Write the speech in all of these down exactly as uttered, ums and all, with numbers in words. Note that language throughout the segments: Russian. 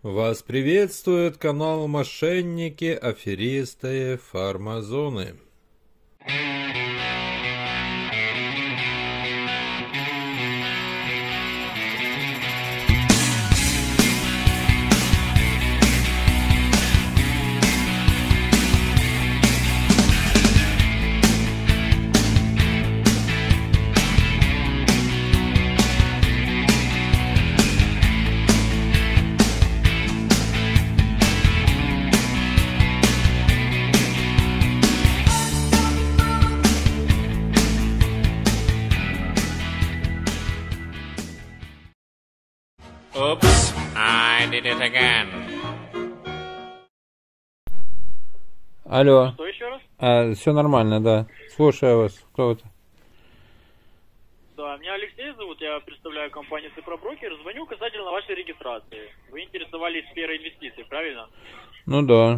Вас приветствует канал Мошенники, Аферисты, Фармазоны. Oops, I did it again. Алло. Что еще раз? А, все нормально, да. Слушаю вас. Кто это? Да, меня Алексей зовут, я представляю компанию Цифроброкер. Звоню касательно вашей регистрации. Вы интересовались сферой инвестиций, правильно? Ну да.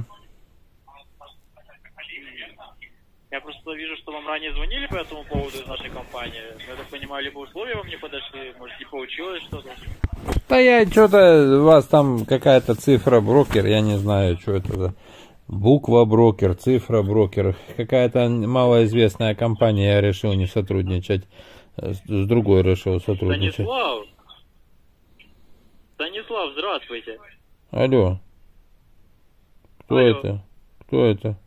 Я просто вижу, что вам ранее звонили по этому поводу из нашей компании. Я так понимаю, либо условия вам не подошли, может не получилось что-то. Да я что-то, у вас там какая-то цифра брокер, я не знаю, что это за буква брокер, цифра брокер. Какая-то малоизвестная компания, я решил не сотрудничать. С другой решил сотрудничать. Станислав! Станислав, здравствуйте. Алло. Кто Алло. это? Кто это?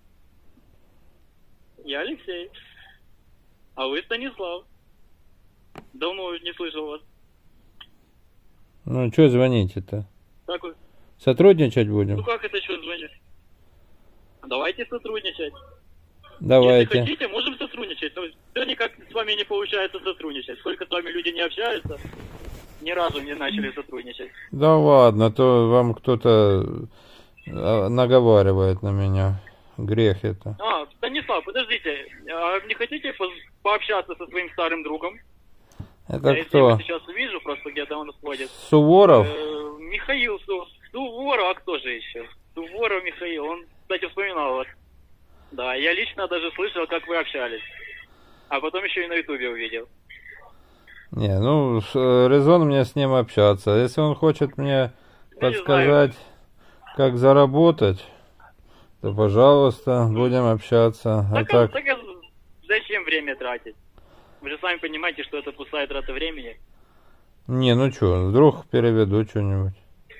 Я Алексей. А вы Станислав. Давно не слышал вас. Ну, что звоните-то? Так вы... Сотрудничать Ну будем? как это что звонить? Давайте сотрудничать. Давайте. Если хотите, можем сотрудничать. Но все никак с вами не получается сотрудничать. Сколько с вами люди не общаются, ни разу не начали сотрудничать. Да ладно, то вам кто-то наговаривает на меня. Грех это. А, Станислав, подождите. А не хотите по пообщаться со своим старым другом? Это Я кто? его сейчас увижу, просто где-то он ходит. Суворов? Э, Михаил Су... Суворов, а кто же еще? Суворов Михаил, он, кстати, вспоминал вас. Да, я лично даже слышал, как вы общались. А потом еще и на ютубе увидел. Не, ну, резон мне с ним общаться. Если он хочет мне Ну, подсказать, как заработать, то, пожалуйста, будем общаться. А Так, а, так, так а зачем время тратить? Вы же сами понимаете, что это пустая трата времени. не, ну что, вдруг переведу что-нибудь.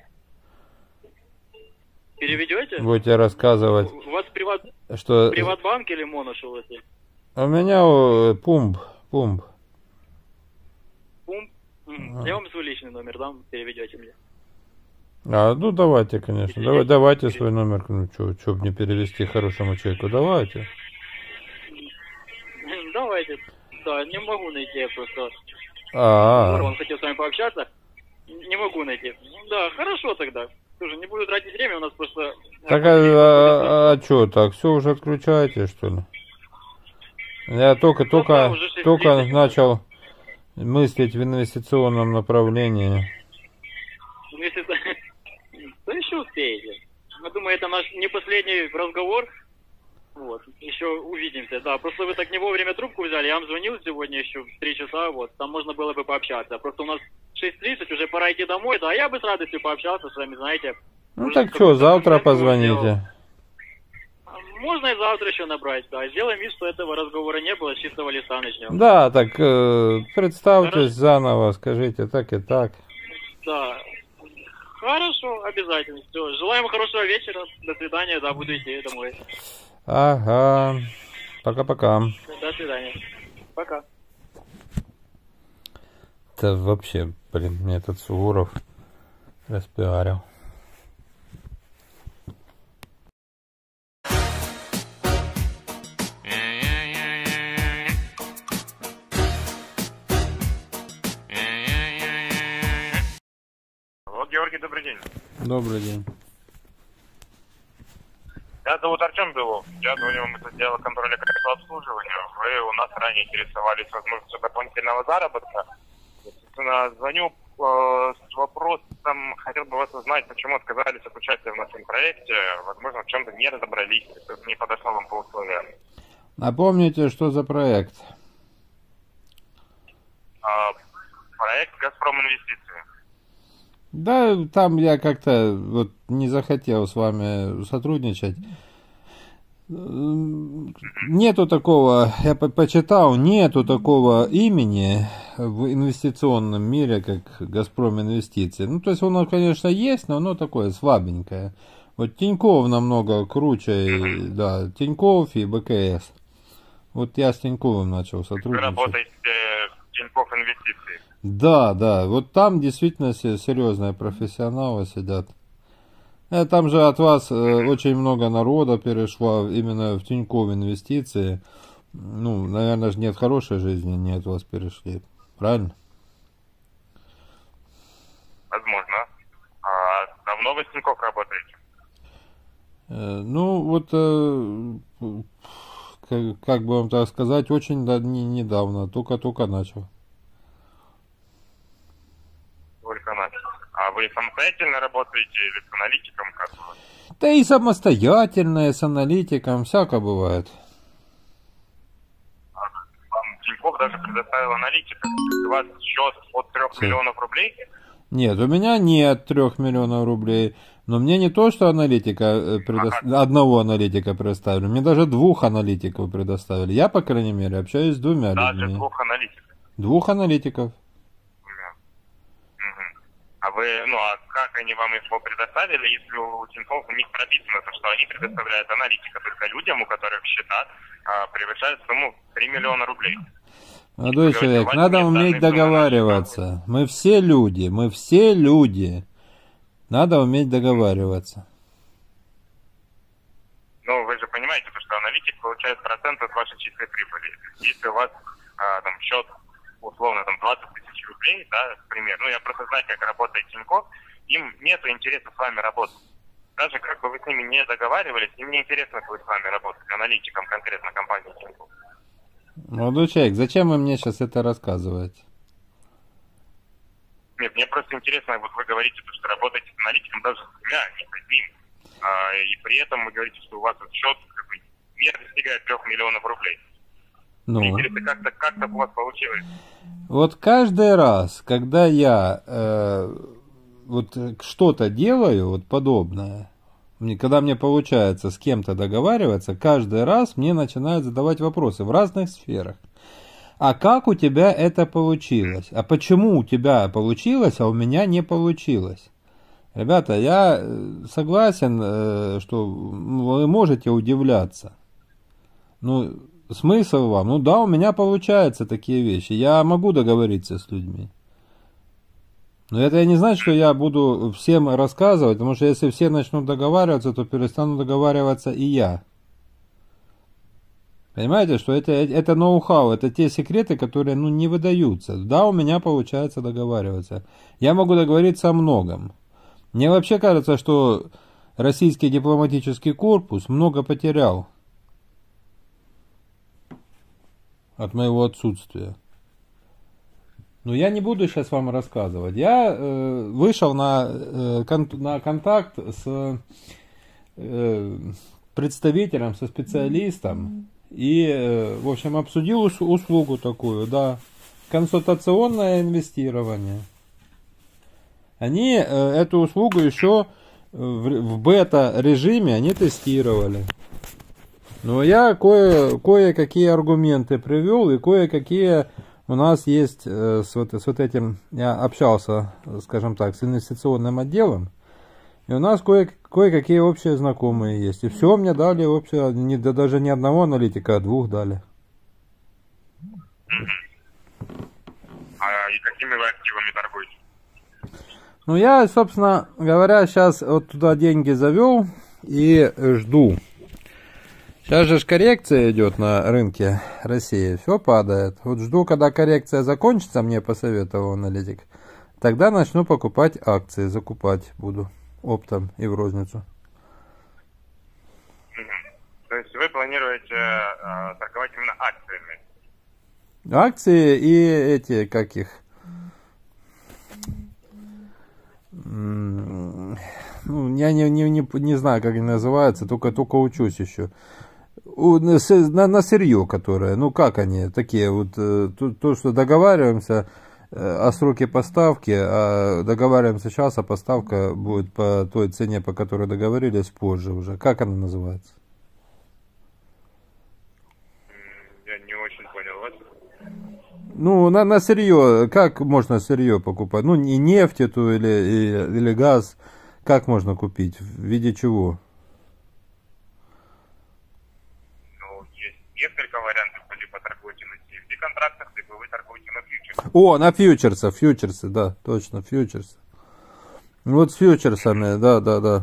Переведете? Будете рассказывать, У вас приват... что... Приватбанк или Монош у вас есть? У меня о, пумп, пумп. Пумп? М, Я вам свой личный номер дам, переведете мне. А, ну давайте, конечно. Давай, давайте свой номер, ну что, чтоб не перевести хорошему человеку, давайте. Давайте. Да, не могу найти, я просто... А, Он хотел с вами пообщаться. Не могу найти. Да, хорошо тогда. Слушай, не буду тратить время, у нас просто... так а, а, а что, так все уже отключаете, что ли? Я только, Ну только, да, уже шесть только тридцать. начал мыслить в инвестиционном направлении. Ну, если это... То еще успеете. Я думаю, это наш не последний разговор. Вот, еще увидимся, да. Просто вы так не вовремя трубку взяли. Я вам звонил сегодня еще в три часа, вот. Там можно было бы пообщаться. Просто у нас шесть тридцать, уже пора идти домой, да. А я бы с радостью пообщался с вами, знаете. Ну Может, так какую-то что, завтра конкретную сделал. позвоните. Можно и завтра еще набрать, да. Сделаем вид, что этого разговора не было, с чистого листа начнем. Да, так э, представьтесь Хорошо. заново, скажите так и так. Да. Хорошо, обязательно. Все. Желаем хорошего вечера. До свидания, да, буду идти домой. Ага, пока-пока. До свидания. Пока. Это вообще, блин, мне этот Суворов распиарил. Вот, Георгий, добрый день. Добрый день. Меня зовут Артем Белов. Я звоню вам из отдела контроля кредитного обслуживания. Вы у нас ранее интересовались возможностью дополнительного заработка. Собственно, звоню э, с вопросом, хотел бы вас узнать, почему отказались от участия в нашем проекте. Возможно, в чем-то не разобрались, не подошло вам по условиям. Напомните, что за проект? Э, проект «Газпром Инвестиции». Да, там я как-то вот не захотел с вами сотрудничать. Нету такого, я по- почитал, нету такого имени в инвестиционном мире, как Газпром Инвестиции. Ну, то есть оно, конечно, есть, но оно такое слабенькое. Вот Тинькофф намного круче, и, да, Тинькофф и БКС. Вот я с Тиньковым начал Вы сотрудничать. работаете в Тинькофф Инвестиции. Да, да, вот там действительно се- серьезные профессионалы сидят. Э, Там же от вас э, очень много народа перешло именно в Тинькофф Инвестиции. Ну, наверное, же нет хорошей жизни, не от вас перешли. Правильно? Возможно. А давно вы с Тинькофф работаете? Э, Ну, вот, э, как, как бы вам так сказать, очень да- не- недавно, только-только начал. Только начали. А вы самостоятельно работаете или с аналитиком? Как вы? Да и самостоятельно, и с аналитиком, всяко бывает. А вам Тинькофф даже предоставил аналитика. У вас счет от трех Всё. миллионов рублей? Нет, у меня нет трех миллионов рублей. Но мне не то, что аналитика э, предо- одного аналитика предоставили, мне даже двух аналитиков предоставили. Я, по крайней мере, общаюсь с двумя Даже людьми. двух аналитиков. Двух аналитиков. Да. Мгм. А вы, ну а как они вам его предоставили, если у Тинькофф у них прописано, то, что они предоставляют аналитика только людям, у которых счета а, превышают сумму три миллиона рублей? Молодой Говорите, человек, у вас надо нет уметь данной суммы на договариваться. Мы все люди, мы все люди. Надо уметь договариваться. Ну, вы же понимаете, то, что аналитик получает процент от вашей чистой прибыли. Если у вас а, там счет, условно, там двадцать тысяч рублей, да, например, ну, я просто знаю, как работает Тинькофф, им нет интереса с вами работать. Даже как бы вы с ними не договаривались, им не интересно будет с вами работать, аналитиком конкретно компании Тинькофф. Молодой человек, зачем вы мне сейчас это рассказываете? Нет, мне просто интересно, вот вы говорите, что работаете с аналитиком даже с двумя, не с одним. А, и при этом вы говорите, что у вас вот счет как бы, не достигает трех миллионов рублей. Ну, Мне интересно, как-то как-то у вас получилось. вот каждый раз, когда я э, вот что-то делаю, вот подобное, мне, когда мне получается с кем-то договариваться, каждый раз мне начинают задавать вопросы в разных сферах. А как у тебя это получилось? А почему у тебя получилось, а у меня не получилось? Ребята, я э, согласен, э, что вы можете удивляться. Ну, смысл вам? Ну да, у меня получаются такие вещи. Я могу договориться с людьми. Но это не значит, что я буду всем рассказывать, потому что если все начнут договариваться, то перестану договариваться и я. Понимаете, что это, это ноу-хау, это те секреты, которые ну, не выдаются. Да, у меня получается договариваться. Я могу договориться о многом. Мне вообще кажется, что российский дипломатический корпус много потерял от моего отсутствия. Но я не буду сейчас вам рассказывать. Я э, вышел на, э, кон, на контакт с э, представителем, со специалистом и, э, в общем, обсудил ус, услугу такую, да, консультационное инвестирование. Они э, эту услугу еще в, в бета-режиме они тестировали. Но я кое, кое-какие аргументы привел, и кое-какие у нас есть э, с, вот, с вот этим, я общался, скажем так, с инвестиционным отделом, и у нас кое, кое-какие общие знакомые есть. И все мне дали общее, не, да, даже не одного аналитика, а двух дали. А и какими вы активами торгуете? Ну, я, собственно говоря, сейчас вот туда деньги завел и жду. Сейчас же ж коррекция идет на рынке России, все падает. Вот жду, когда коррекция закончится, мне посоветовал аналитик, тогда начну покупать акции, закупать буду оптом и в розницу. То есть вы планируете э, торговать именно акциями? Акции и эти, как их, ну, я не, не, не, не знаю, как они называются, только, только учусь еще. У, на, на сырье, которое, ну как они, такие вот, то, то что договариваемся, о сроке поставки, а договариваемся сейчас, а поставка будет по той цене, по которой договорились, позже уже. Как она называется? Я не очень понял вас. Ну, на, на сырье, как можно сырье покупать? Ну, не нефть эту или, или, или газ, как можно купить? В виде чего? Ну, есть несколько вариантов, либо торгуете на си эф ди-контрактах, либо вы торгуете на фьючерсах. О, на фьючерсах, фьючерсы, да, точно, фьючерсы. Вот с фьючерсами, да, да, да.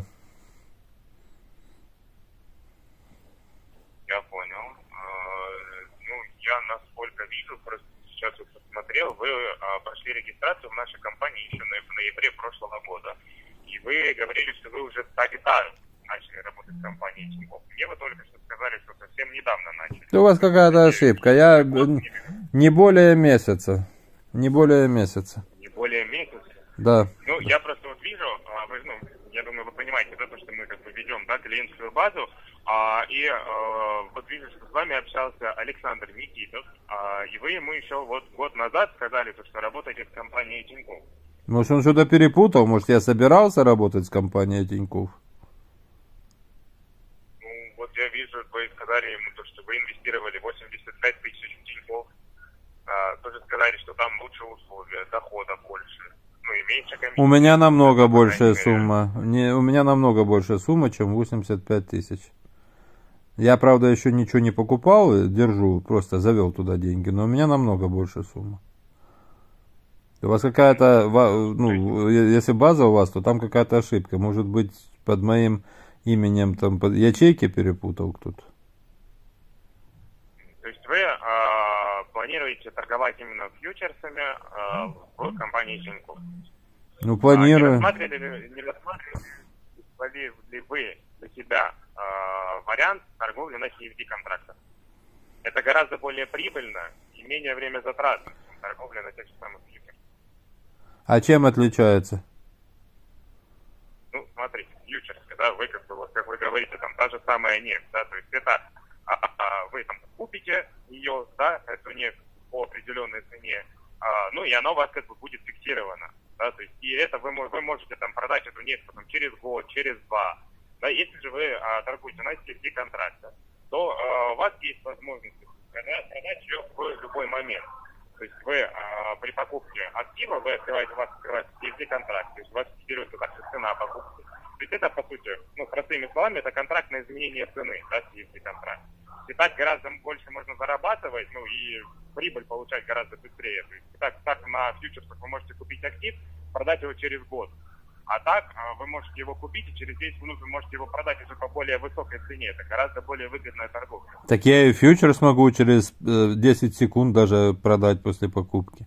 Я понял. Э, Ну, я насколько вижу, просто сейчас вот посмотрел, вы а, прошли регистрацию в нашей компании еще на- в ноябре прошлого года. И вы говорили, что вы уже стали да, начали работать с компанией Тинькофф. Мне вы только что сказали, что совсем недавно начали. У вас какая-то ошибка. Я э, не более месяца. Не более месяца. Не более месяца. Да. Ну, я просто вот вижу, а, вы, ну, я думаю, вы понимаете, да, то, что мы как бы ведем, да, клиентскую базу, а, и а, вот вижу, что с вами общался Александр Никитов, а, и вы ему еще вот год назад сказали, то, что работаете с компанией Тинькофф. Может, он что-то перепутал? Может, я собирался работать с компанией Тинькофф? Ну, вот я вижу, вы сказали ему, то, что вы инвестировали восемьдесят пять тысяч в Тинькофф, а, тоже сказали, что там лучше условия, дохода больше, ну и меньше комиссии. У меня намного По большая крайней мере. сумма. Не, у меня намного большая сумма, чем восемьдесят пять тысяч. Я, правда, еще ничего не покупал, держу, просто завел туда деньги, но у меня намного больше сумма. У вас какая-то, ва- ну, е- если база у вас, то там какая-то ошибка. Может быть, под моим именем там под ячейки перепутал кто-то. То есть вы а, планируете торговать именно фьючерсами а, в компании Тинькофф? Ну, А не планирую. рассматривали ли, не рассматривали ли вы для себя а, вариант торговли на си эф ди-контрактах? Это гораздо более прибыльно и менее время затратно, чем торговля на тех же самых фьючерсах. А чем отличается? Ну, смотрите, фьючерсы, да, вы как бы, вот как вы говорите, там та же самая нефть, да, то есть это а, а, вы там купите ее, да, эту нефть по определенной цене, а, ну и она у вас как бы будет фиксирована, да, то есть и это вы, мо- вы можете там продать эту нефть потом через год, через два, да, если же вы а, торгуете на си эф ди-контрактах, то а, у вас есть возможность продать продать ее в любой момент. То есть вы а, при покупке актива, вы открываете, у вас открывается си эф ди-контракт, то есть у вас фиксируется также цена покупки. То есть это, по сути, ну, простыми словами, это контракт на изменение цены, да, си эф ди-контракт. И так гораздо больше можно зарабатывать, ну, и прибыль получать гораздо быстрее. То есть так, так на фьючерсах вы можете купить актив, продать его через год. А так а, вы можете его купить, и через десять минут вы можете его продать уже по более высокой цене. Это гораздо более выгодная торговля. Так я и фьючерс могу через э, десять секунд даже продать после покупки.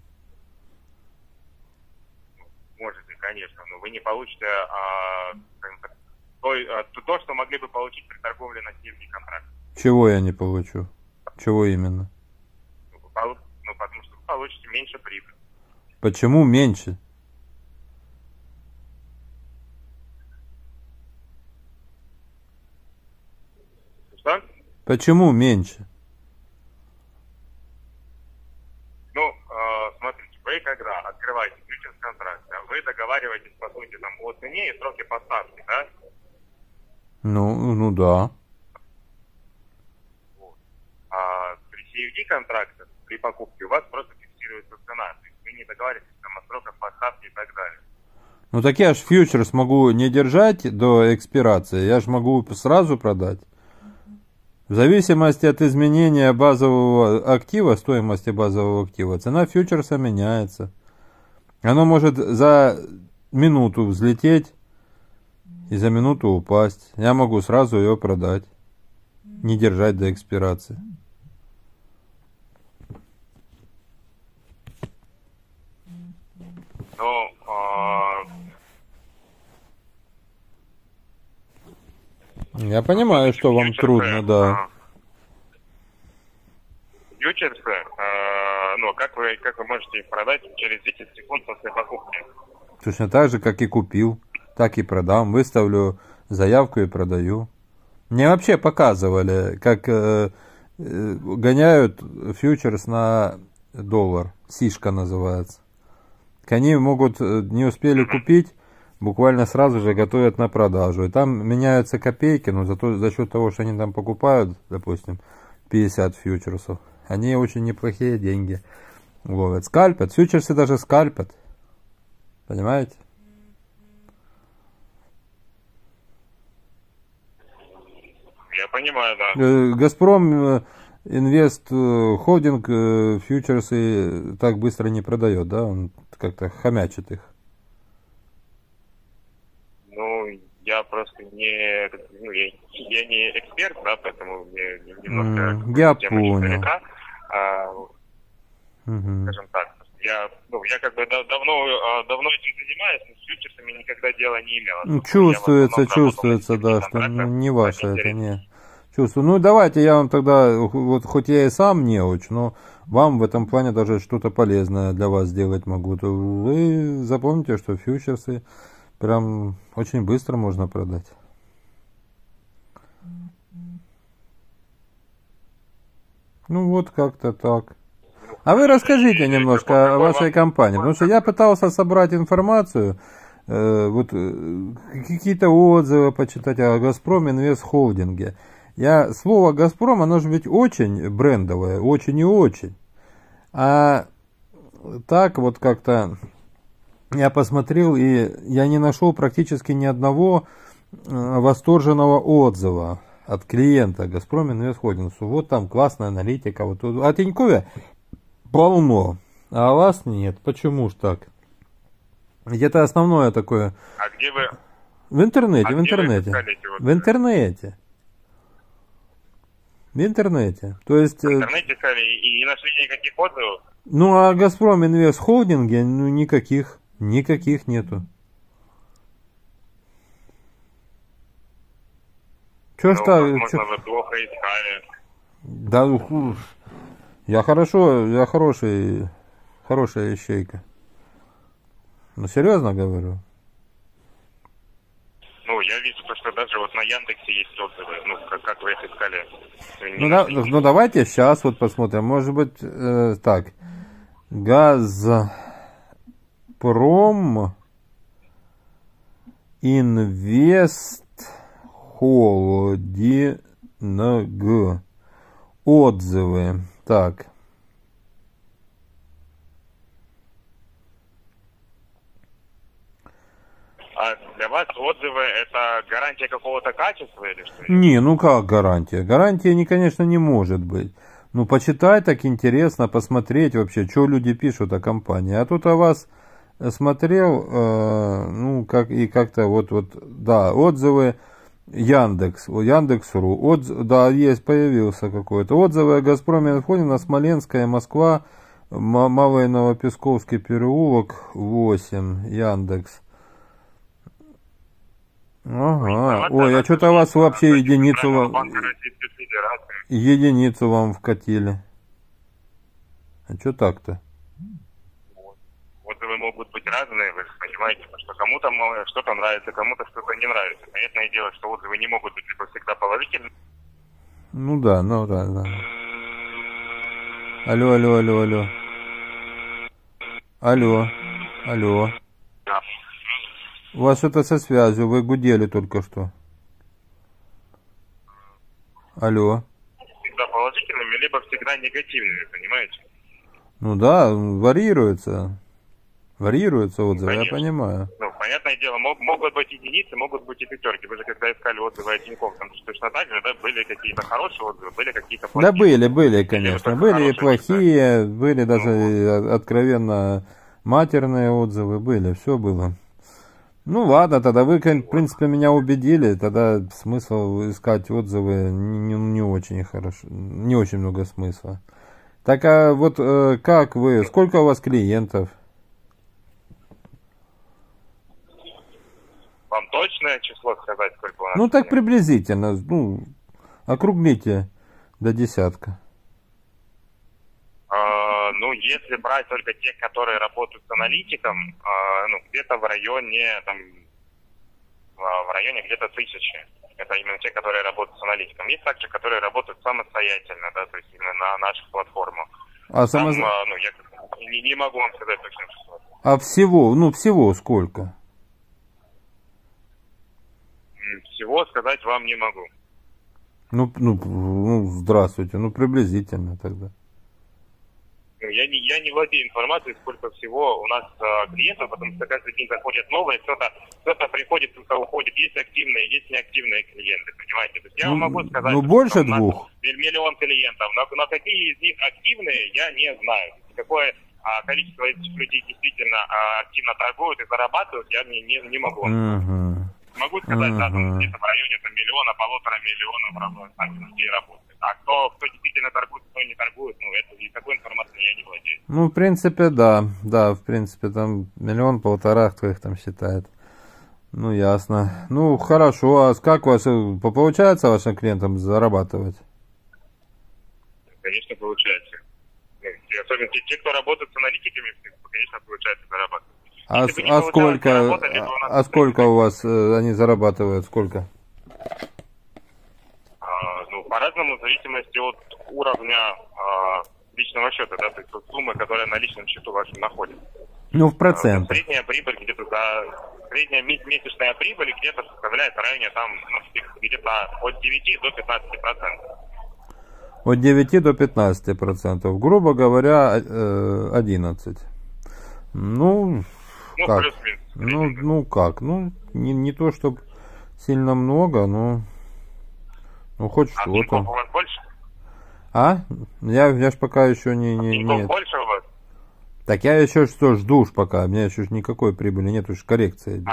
Можете, конечно, но вы не получите а, скажем так, то, а, то, то, что могли бы получить при торговле на си эф ди-контракте. Чего я не получу? Чего именно? Ну, вы полу- ну, потому что вы получите меньше прибыли. Почему меньше? Что? Почему меньше? Ну, э, смотрите, вы когда открываете фьючерс-контракт, да, вы договариваетесь, по сути, там, о цене и сроке поставки, да? Ну, ну да. Вот. А при си эф ди-контрактах, при покупке, у вас просто фиксируется цена. То есть вы не договариваетесь там о сроках поставки и так далее. Ну так я ж фьючерс могу не держать до экспирации, я ж могу сразу продать. В зависимости от изменения базового актива, стоимости базового актива, цена фьючерса меняется. Оно может за минуту взлететь и за минуту упасть. Я могу сразу ее продать, не держать до экспирации. Ну, э, Я понимаю, что вам фьючерсы, трудно, да. э, Фьючерсы, э, ну, как вы, как вы можете их продать через десять секунд после покупки? Точно так же, как и купил, так и продам. Выставлю заявку и продаю. Мне вообще показывали, как э, э, гоняют фьючерс на доллар. Сишка называется. Они могут, э, не успели купить, буквально сразу же готовят на продажу. И там меняются копейки, но зато за счет того, что они там покупают, допустим, пятьдесят фьючерсов, они очень неплохие деньги ловят. Скальпят, фьючерсы даже скальпят. Понимаете? Я понимаю, да. Э, Газпром э, Инвест э, Холдинг э, фьючерсы так быстро не продает, да? Он как-то хомячит их. Ну, я просто не, ну, я, я не эксперт, да, поэтому мне немножко Mm, я тема не понял. далека. А, Мгм. скажем так, я, ну, я как бы да- давно, а, давно этим занимаюсь, но с фьючерсами никогда дела не имел. Ну, Я в Чувствуется, основном работал чувствуется, на да, что контрактах, ну, не ваше поэтому это, не. Чувствую. Ну, давайте я вам тогда, вот хоть я и сам неуч, но вам в этом плане даже что-то полезное для вас сделать могу. То вы запомните, что фьючерсы прям очень быстро можно продать. Ну, вот как-то так. А вы расскажите немножко о вашей компании, потому что я пытался собрать информацию, э, вот э, какие-то отзывы почитать о Газпром Инвест Холдинге. Я, слово Газпром, оно же ведь очень брендовое, очень и очень. А так вот как-то я посмотрел, и я не нашел практически ни одного э, восторженного отзыва от клиента Газпром Инвест Холдинг. Вот там классная аналитика. Вот, о Тинькове полно, а у вас нет. Почему ж так? Где-то основное такое. А где вы? В интернете, А в где вы интернете. искали эти вот- В интернете. В интернете. То есть, В э, интернете искали и не нашли никаких отзывов? ну а Газпром Инвест Холдинге, ну никаких, никаких нету. Чё ж Ну, так? возможно, чё- вы плохо искали. Да, ух, я хорошо, я хороший, хорошая ищейка. Ну серьезно говорю. Ну, я вижу, то, что даже вот на Яндексе есть отзывы. Ну, как, как вы их искали? Вы не Ну, да, нашли? ну давайте сейчас вот посмотрим. Может быть, э, так. Газпром Инвест Холдинг. Отзывы. Так. А для вас отзывы это гарантия какого-то качества или что? Не, ну как гарантия? Гарантия, не, конечно, не может быть. Ну, почитай, так интересно, посмотреть вообще, что люди пишут о компании. А тут о вас смотрел, э, ну, как и как-то вот, вот, да, отзывы Яндекс, Яндекс.ру, отз, да, есть, появился какой-то. Отзывы о Газпроме Инфоне, Смоленская, Москва, М- Малый Новопесковский переулок, восемь, Яндекс. Ага, ой, а что-то вас вообще единицу, вам- Банка Российской Федерации. единицу вам вкатили. А что так-то? Отзывы могут быть разные, вы же понимаете, что кому-то мало- что-то нравится, кому-то что-то не нравится. Понятное дело, что отзывы не могут быть либо всегда положительными. Ну да, ну да, да. Алло, алло, алло, алло. Алло, алло. Да. У вас что-то со связью, вы гудели только что. Алло. Всегда положительными, либо всегда негативными, понимаете? Ну да, варьируется. Варьируются отзывы, я Конечно. понимаю. Ну, понятное дело, мог- могут быть единицы, могут быть и пятерки. Вы же когда искали отзывы о Тинькофф, там же точно так же, да, были какие-то хорошие отзывы, были какие-то Да плохие. были, были, конечно. вот Были и хорошие плохие, были даже и откровенно матерные отзывы, были, все было. Ну ладно, тогда вы, в принципе, меня убедили, тогда смысл искать отзывы не, не очень хорошо, не очень много смысла. Так а вот э, как вы, сколько у вас клиентов? Вам точное число сказать, сколько у нас? Ну так приблизительно, ну, округлите до десятка. А, ну, если брать только тех, которые работают с аналитиком, а, ну, где-то в районе, там, а, в районе где-то тысячи. Это именно те, которые работают с аналитиком. Есть также, которые работают самостоятельно, да, то есть именно на наших платформах. А Там, само... а, ну, я не, не могу вам сказать точно число. А всего, ну всего сколько? Всего сказать вам не могу. Ну, ну, ну здравствуйте, ну приблизительно тогда. Я не, я не владею информацией, сколько всего у нас э, клиентов, потому что каждый день заходят новые, кто-то, кто-то приходит, кто-то уходит. Есть активные, есть неактивные клиенты, понимаете? То есть я Ну, вам могу сказать, ну что больше у нас двух. миллион клиентов, но, но какие из них активные, я не знаю. Какое а, количество этих людей действительно а, активно торгуют и зарабатывают, я не, не, не могу. Угу. Могу сказать, да, там Мгм. где-то в районе там, миллиона, полутора миллионов работает, людей работает. А кто, кто действительно торгует, кто не торгует, ну, это, и такой информацией я не владею. Ну, в принципе, да, да, в принципе, там миллион-полтора, кто их там считает. Ну, ясно. Ну, хорошо, а как у вас, э, получается вашим клиентам зарабатывать? Конечно, получается. Ну, и особенно те, те, кто работает с аналитиками, конечно, получается зарабатывать. А, Если с- бы не а получалось сколько, заработать, то у нас, а сколько у вас э, они зарабатывают, сколько? а, ну, по-разному, в зависимости от уровня а, личного счета, да, то есть от суммы, которая на личном счету вашем находится. Ну, в А, процентах. Средняя прибыль где-то за средняя ме- месячная прибыль где-то составляет в районе там ну, где-то от девяти до пятнадцати процентов. От девяти до пятнадцати процентов. Грубо говоря, э, одиннадцать. Ну, Ну, как? плюс-минус. Ну, ну как? Ну, не, не то, чтобы сильно много, но ну хоть А Тинькофф у что-то. вас больше? А? Я, я ж пока еще не, не, Тинькофф нет. больше у вас? Так я еще что жду ж пока, у меня еще ж никакой прибыли нет, уж коррекция идет. А,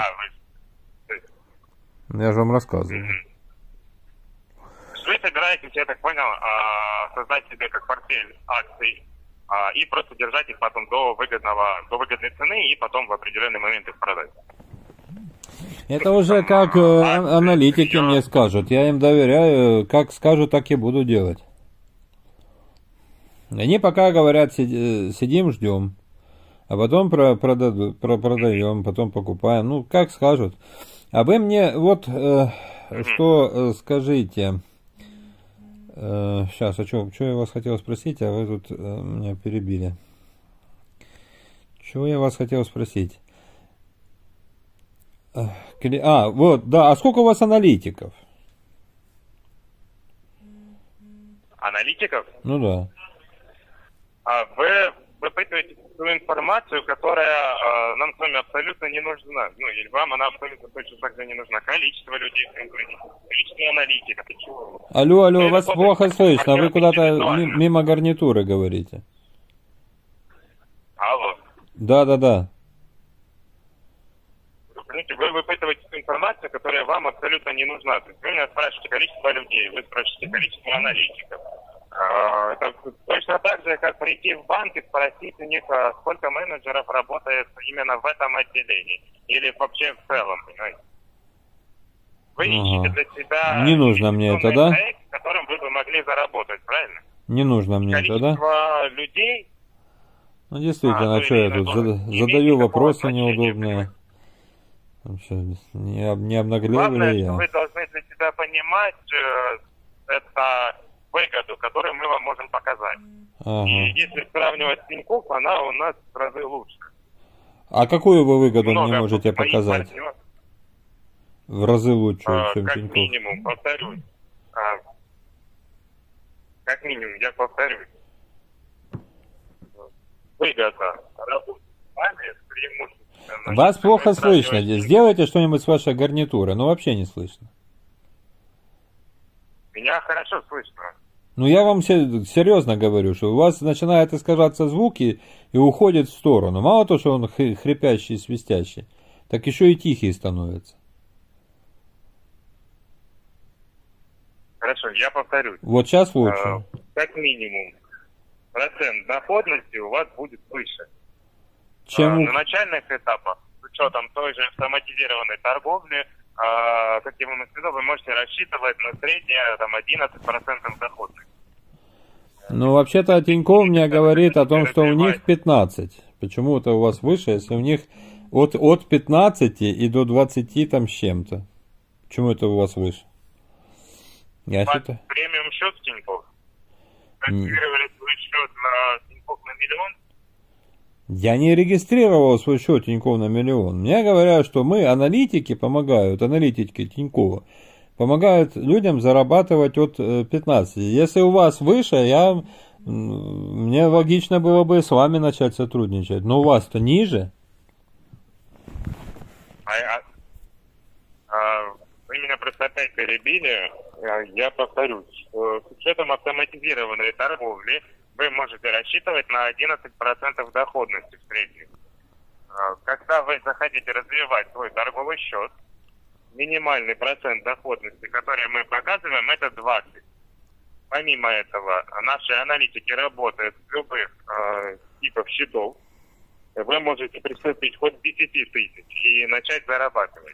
вы... Я же вам рассказываю. Мгм. Вы собираетесь, я так понял, а, создать себе как портфель акций а, и просто держать их потом до выгодного, до выгодной цены и потом в определенный момент их продать. Это уже как э, а- аналитики мне скажут. Я им доверяю, как скажут, так и буду делать. Они пока говорят, сиди- сидим, ждем. А потом про, продаду- про- продаем, потом покупаем. Ну, как скажут. А вы мне вот э, что э, скажите. Э, сейчас, а что я вас хотел спросить, а вы тут э, меня перебили. Чего я вас хотел спросить? Э, кли- А, вот, да, а сколько у вас аналитиков? Аналитиков, Ну да. а, вы выпытываете ту информацию, которая а, нам с вами абсолютно не нужна. Ну, или вам она абсолютно точно так же не нужна. Количество людей, количество аналитиков. И чего? Алло, алло, Вы вас работаете плохо слышно, вы партнёрами куда-то индивидуально. ми- мимо гарнитуры говорите. Алло. Да, да, да. Понимаете, вы выпытываете ту информацию, которая вам абсолютно не нужна. То есть вы меня спрашиваете количество людей, вы спрашиваете количество аналитиков. А, Это точно так же, как прийти в банк и спросить у них, а, сколько менеджеров работает именно в этом отделении. Или вообще в целом, понимаете. Вы Ага. ищете для себя Не нужно мне это, да? проект, в котором вы бы могли заработать, правильно? Не нужно мне это, да? Количество людей, Ну, действительно, А, что я ну, тут ну, зада- не задаю имеете вопросы такого значения, неудобные. Вообще, не, об- не обнаглел главное, ли что я? вы должны для себя понимать, э, это выгоду, которую мы вам можем показать. Ага. И если сравнивать с Тинькофф, она у нас в разы лучше. А какую вы выгоду мне Много можете моих показать? партнеров, В разы лучше, э, чем как Тинькофф. минимум, повторюсь. а, как минимум, я повторюсь. Выгода работы с вами преимущественно. Вас Если плохо вы сравниваете слышно. с Тинькофф, Сделайте что-нибудь с вашей гарнитуры. Ну, вообще не слышно. Меня хорошо слышно. Ну, я вам се- серьезно говорю, что у вас начинает искажаться звук и, и уходит в сторону. Мало того, что он хри- хрипящий и свистящий, так еще и тихий становится. Хорошо, я повторюсь. Вот сейчас Э, лучше. Как минимум, процент доходности у вас будет выше. Чем Э, у- На начальных этапах, с учетом той же автоматизированной торговли, э, как я вам и сказал, вы можете рассчитывать на среднее там, одиннадцать процентов доходности. Ну, вообще-то Тинькофф мне говорит о том, что у них пятнадцать. Почему это у вас выше, если у них от, от пятнадцати и до двадцати там с чем-то? Почему это у вас выше? Я У вас считаю. премиум счет в Тинькофф. Не. Активировали свой счет на Тинькофф на миллион. Я не регистрировал свой счет Тинькофф на миллион. Мне говорят, что мы, аналитики, помогают, аналитики Тинькова, помогают людям зарабатывать от пятнадцати. Если у вас выше, я, мне логично было бы с вами начать сотрудничать. Но у вас-то ниже. А, а, а, вы меня просто опять перебили. Я повторюсь, что с учетом автоматизированной торговли вы можете рассчитывать на одиннадцать процентов доходности в среднем. Когда вы захотите развивать свой торговый счет, минимальный процент доходности, который мы показываем, это двадцать. Помимо этого, наши аналитики работают с любых э, типов счетов. Вы можете приступить хоть к десяти тысяч и начать зарабатывать.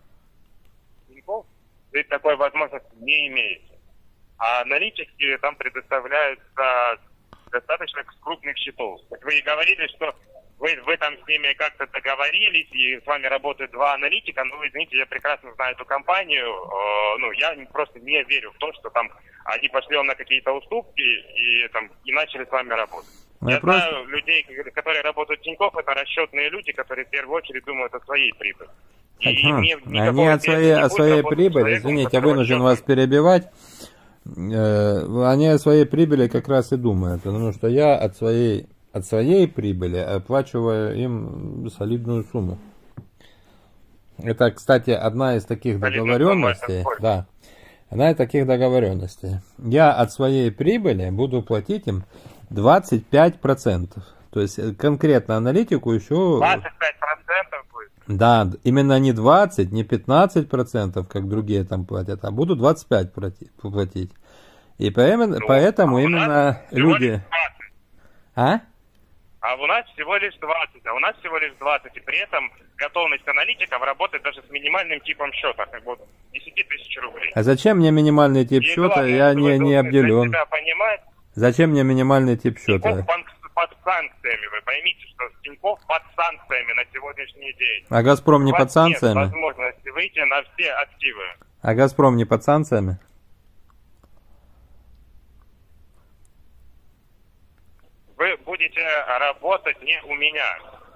Вы такой возможности не имеете. А аналитики там предоставляются достаточно крупных счетов. Вы и говорили, что вы, вы там с ними как-то договорились, и с вами работают два аналитика. Ну, извините, я прекрасно знаю эту компанию. Э, ну, я просто не верю в то, что там они пошли на какие-то уступки и, там, и начали с вами работать. Я, я просто... знаю людей, которые работают в Тинькофф, это расчетные люди, которые в первую очередь думают о своей прибыли. Ага. Они от своей, о своей прибыли, извините, я вынужден вас перебивать, они о своей прибыли как раз и думают, потому что я от своей, от своей прибыли оплачиваю им солидную сумму. Это, кстати, одна из таких договоренностей, да, одна из таких договоренностей. Я от своей прибыли буду платить им двадцать пять процентов. То есть конкретно аналитику еще... двадцать пять процентов будет? Да, именно не двадцать, не пятнадцать процентов, как другие там платят, а буду двадцать пять платить. И поэтому, ну, поэтому а именно люди... А? А у нас всего лишь двадцать, а у нас всего лишь двадцать, и при этом готовность аналитиков работать даже с минимальным типом счета, как бы десять тысяч рублей. А зачем мне минимальный тип и счета? Главное, я не, не обделен. Зачем мне минимальный тип счета? Тинькофф банк под санкциями, вы поймите, что Тинькофф под санкциями на сегодняшний день. А Газпром не под санкциями? Нет возможности выйти на все активы. А Газпром не под санкциями? Вы будете работать не у меня.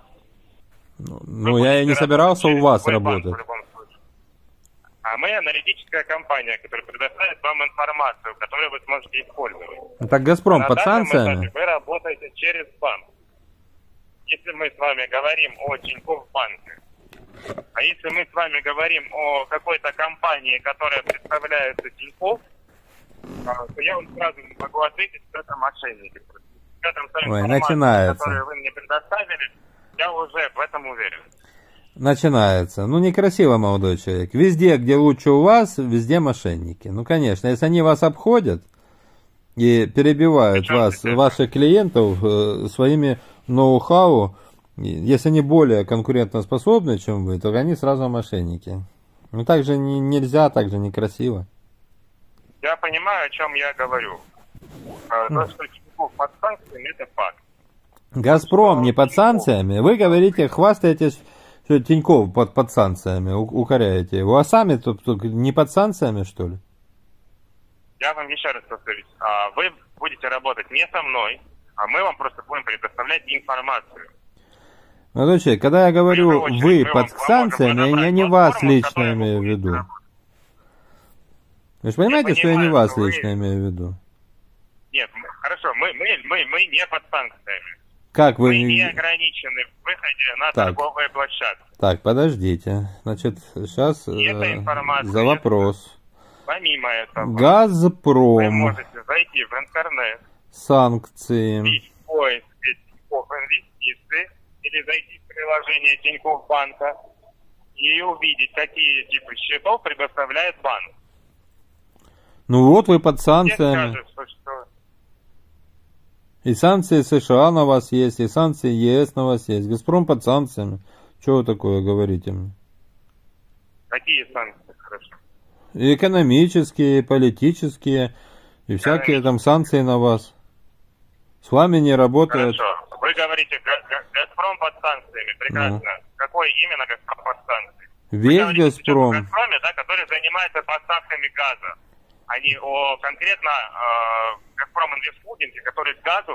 Ну, ну я и не собирался у вас работать. Банк, в любом случае. А мы аналитическая компания, которая предоставит вам информацию, которую вы сможете использовать. Так Газпром на под санкциями? Этапе вы работаете через банк. Если мы с вами говорим о Тинькофф банке, а если мы с вами говорим о какой-то компании, которая представляется Тинькофф, то я вам сразу могу ответить, что это мошенники. Ой, начинается. Которую вы мне предоставили, я уже в этом уверен. Начинается. Ну, некрасиво, молодой человек. Везде, где лучше у вас, везде мошенники. Ну, конечно, если они вас обходят и перебивают вас, ваших клиентов э, своими ноу-хау, если они более конкурентоспособны, чем вы, то они сразу мошенники. Ну, так же не, нельзя, так же некрасиво. Я понимаю, о чем я говорю. То, что Тинькофф под санкциями, это факт. Газпром не под санкциями? Вы говорите, хвастаетесь, что Тинькофф под, под санкциями, укоряете его. А сами тут, тут не под санкциями, что ли? Я вам еще раз повторюсь. Вы будете работать не со мной, а мы вам просто будем предоставлять информацию. Молодой человек, когда я говорю очередь, вы под санкциями, я не вас лично имею в виду. Вы же понимаете, я что понимаю, я не вас вы... лично имею в виду? Нет, хорошо, мы, мы, мы, мы не под санкциями. Как вы... Мы не ограничены в выходе на так. торговые площадки. Так, подождите. Значит, сейчас э, за вопрос. Помимо этого, Газпром. Вы можете зайти в интернет. Санкции. Вбить в поиске Тинькофф Инвестиции или зайти в приложение Тинькофф банка и увидеть, какие типы счетов предоставляет банк. Ну вот вы под санкциями. Скажет, что, что... И санкции США на вас есть, и санкции ЕС на вас есть. Газпром под санкциями. Что вы такое говорите мне? Какие санкции, хорошо? И экономические, и политические, и всякие там санкции на вас. С вами не работает. Хорошо. Вы говорите, Газпром под санкциями. Прекрасно. Ну. Какой именно Газпром под санкциями? Весь Газпром. О Газпроме, да, который занимается поставками газа. А не о конкретно э, Газпром Инвестхолдинге, который к газу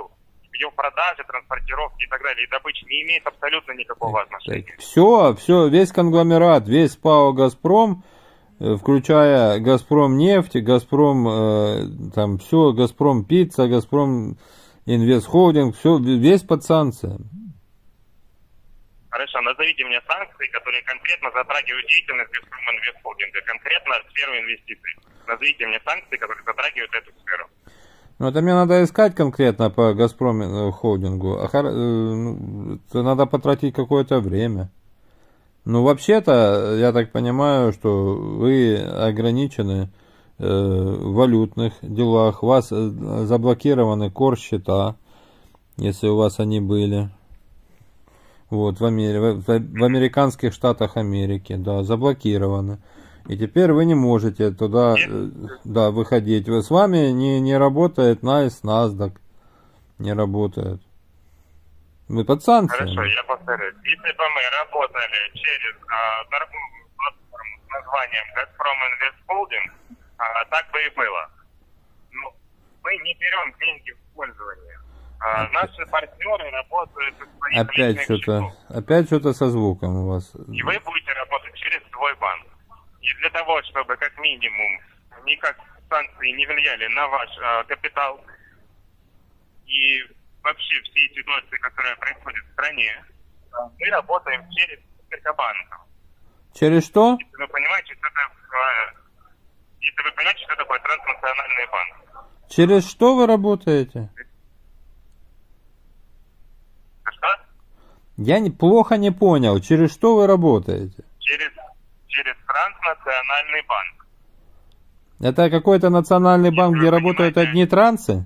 ее продажи, транспортировки и так далее, и добычи не имеет абсолютно никакого отношения. Все, все, весь конгломерат, весь ПАО «Газпром», включая «Газпром» нефть, «Газпром», э, там все, «Газпром» пицца, «Газпром» инвестхолдинг, все, весь под санкциями. Хорошо, назовите мне санкции, которые конкретно затрагивают деятельность «Газпром» инвестхолдинга, конкретно сферу инвестиций. Назовите мне санкции, которые затрагивают эту сферу. Ну, это мне надо искать конкретно по «Газпром» холдингу. А, это надо потратить какое-то время. Ну, вообще-то, я так понимаю, что вы ограничены э, в валютных делах. У вас заблокированы кор-счета, если у вас они были. Вот, в, Амери... в, в американских штатах Америки, да, заблокированы. И теперь вы не можете туда, да, выходить. С вами не, не работает Найс, NASDAQ. Не работает. Вы под санкциями. Хорошо, я повторюсь. Если бы мы работали через а, платформу с названием «Газпром Инвестхолдинг», а, так бы и было. Но мы не берем деньги в пользование. А, наши партнеры работают со своих Опять что-то, опять что-то со звуком у вас. И вы будете работать через свой банк. И для того, чтобы как минимум никак санкции не влияли на ваш а, капитал и вообще все ситуации, которые происходят в стране, мы работаем через несколько банков. Через что? Если вы понимаете, что это, если вы понимаете, что такое транснациональный банк. Через что вы работаете? Что? Я не, плохо не понял. Через что вы работаете? Через, через транснациональный банк. Это какой-то национальный банк, Если где вы работают понимаете, одни трансы?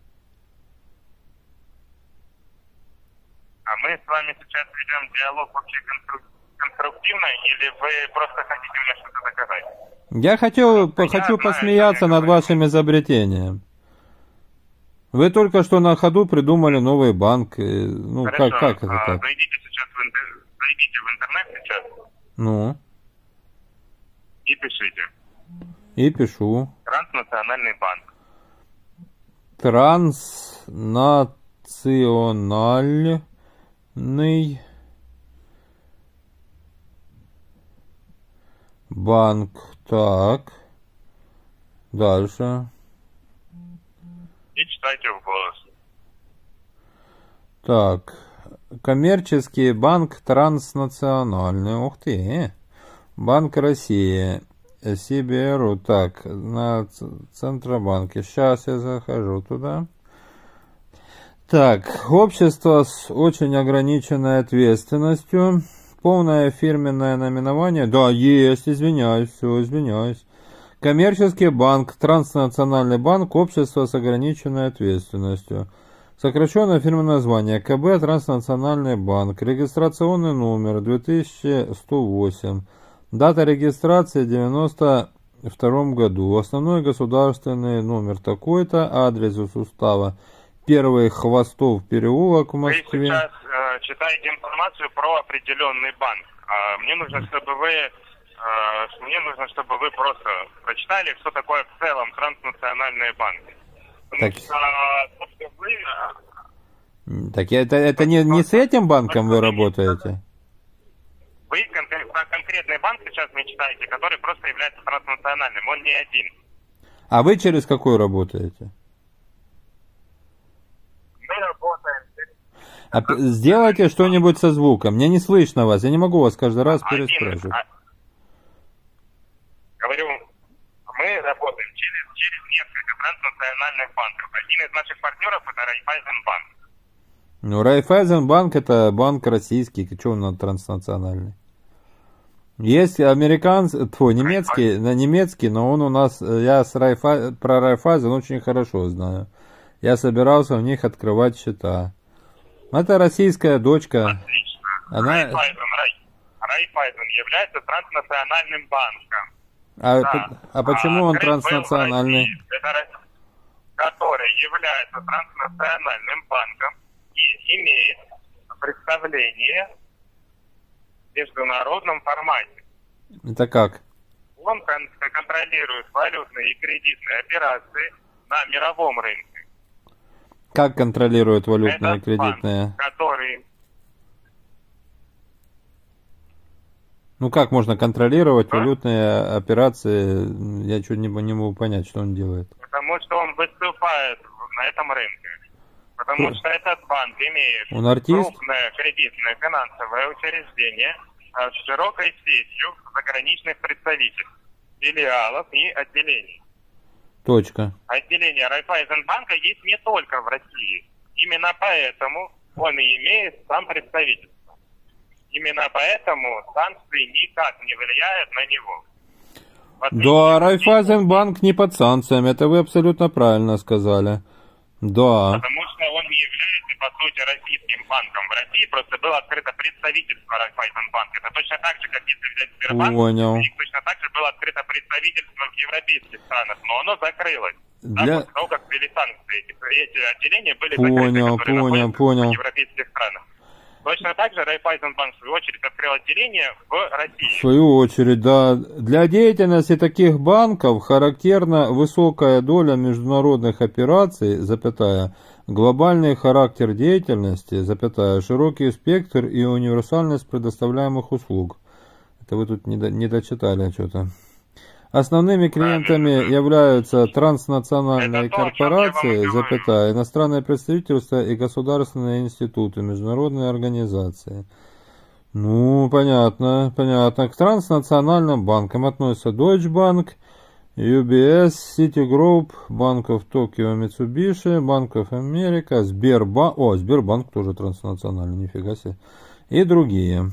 А мы с вами сейчас ведем диалог вообще конструктивно, или вы просто хотите мне что-то доказать? Я хотел, Просто хочу я знаю, посмеяться что я над говорю. вашим изобретением. Вы только что на ходу придумали новый банк. э, Ну, Хорошо, как, как это а, так? Зайдите сейчас в, интер... зайдите в интернет сейчас Ну, и пишите. и пишу. Транснациональный банк. Транснациональный банк. Так. Дальше. И читайте в голос. Так. Коммерческий банк транснациональный. Ух ты. Банк России. СибРу. Так, на Центробанке. Сейчас я захожу туда. Так, общество с очень ограниченной ответственностью. Полное фирменное наименование. Да, есть, извиняюсь, все, извиняюсь. Коммерческий банк, транснациональный банк, общество с ограниченной ответственностью. Сокращенное фирменное название КБ, транснациональный банк. Регистрационный номер две тысячи сто восемь. Дата регистрации в девяносто втором году. Основной государственный номер такой-то. Адрес устава. Первый Хвостов переулок в Вы Москве. сейчас э, читаете информацию про определенный банк. А мне нужно, чтобы вы э, мне нужно, чтобы вы просто прочитали, что такое в целом транснациональные банки. Потому Так. что э, вы, Так это, это не, не с этим банком вы работаете? вы конкрет, про конкретный банк сейчас мне читаете, который просто является транснациональным. Он не один. А вы через какой работаете? Мы работаем через А, п- сделайте что-нибудь со звуком. Мне не слышно вас. Я не могу вас каждый раз один. переспрашивать. а- Говорю, мы работаем через, через несколько транснациональных банков. Один из наших партнеров это Райфайзенбанк. Ну, Райфайзенбанк это банк российский. Что он на транснациональный? Есть американский, твой немецкий, на немецкий, но он у нас, я с Райфа, про Райфайзен очень хорошо знаю. Я собирался в них открывать счета. Это российская дочка. Отлично. Она... Райфайзен, Рай, Райфайзен является транснациональным банком. А, Да. п- а почему он Грейт Белл транснациональный? России, это Россия, который является транснациональным банком и имеет представление в международном формате. Это как? Он кон- контролирует валютные и кредитные операции на мировом рынке. Как контролируют валютные Этот кредитные? банк, который... Ну как можно контролировать А? валютные операции? Я чуть не, не могу понять, что он делает. Потому что он выступает в- на этом рынке. Потому Кто? что этот банк имеет Он артист? крупное кредитное финансовое учреждение а, с широкой сетью заграничных представительств, филиалов и отделений. Точка. Отделение Райффайзенбанка есть не только в России. Именно поэтому он и имеет там представительство. Именно поэтому санкции никак не влияют на него. В отличие Да, от Райффайзенбанк не под санкциями, это вы абсолютно правильно сказали. Да. Потому что он не является, по сути, российским банком. В России просто было открыто представительство Райффайзенбанка. Это точно так же, как если взять Сбербанк, Понял. у них точно так же было открыто представительство в европейских странах, но оно закрылось. Да, Для... после того, как ввели санкции, эти, эти отделения были Понял, закрыты, которые понял, находятся понял. в европейских странах. Точно так же Райффайзенбанк, в свою очередь, открыл отделение в России. В свою очередь, да. Для деятельности таких банков характерна высокая доля международных операций, запятая, глобальный характер деятельности, запятая, широкий спектр и универсальность предоставляемых услуг. Это вы тут не, до, не дочитали что-то. Основными клиентами являются транснациональные Это то, о чем я вам и корпорации, говорю. запятая, иностранные представительства и государственные институты, международные организации. Ну, понятно, понятно. К транснациональным банкам относятся Deutsche Bank, ю би эс, Citigroup, Bank of Tokyo, Mitsubishi, Bank of America, Сбербанк, о, Сбербанк тоже транснациональный, нифига себе, и другие.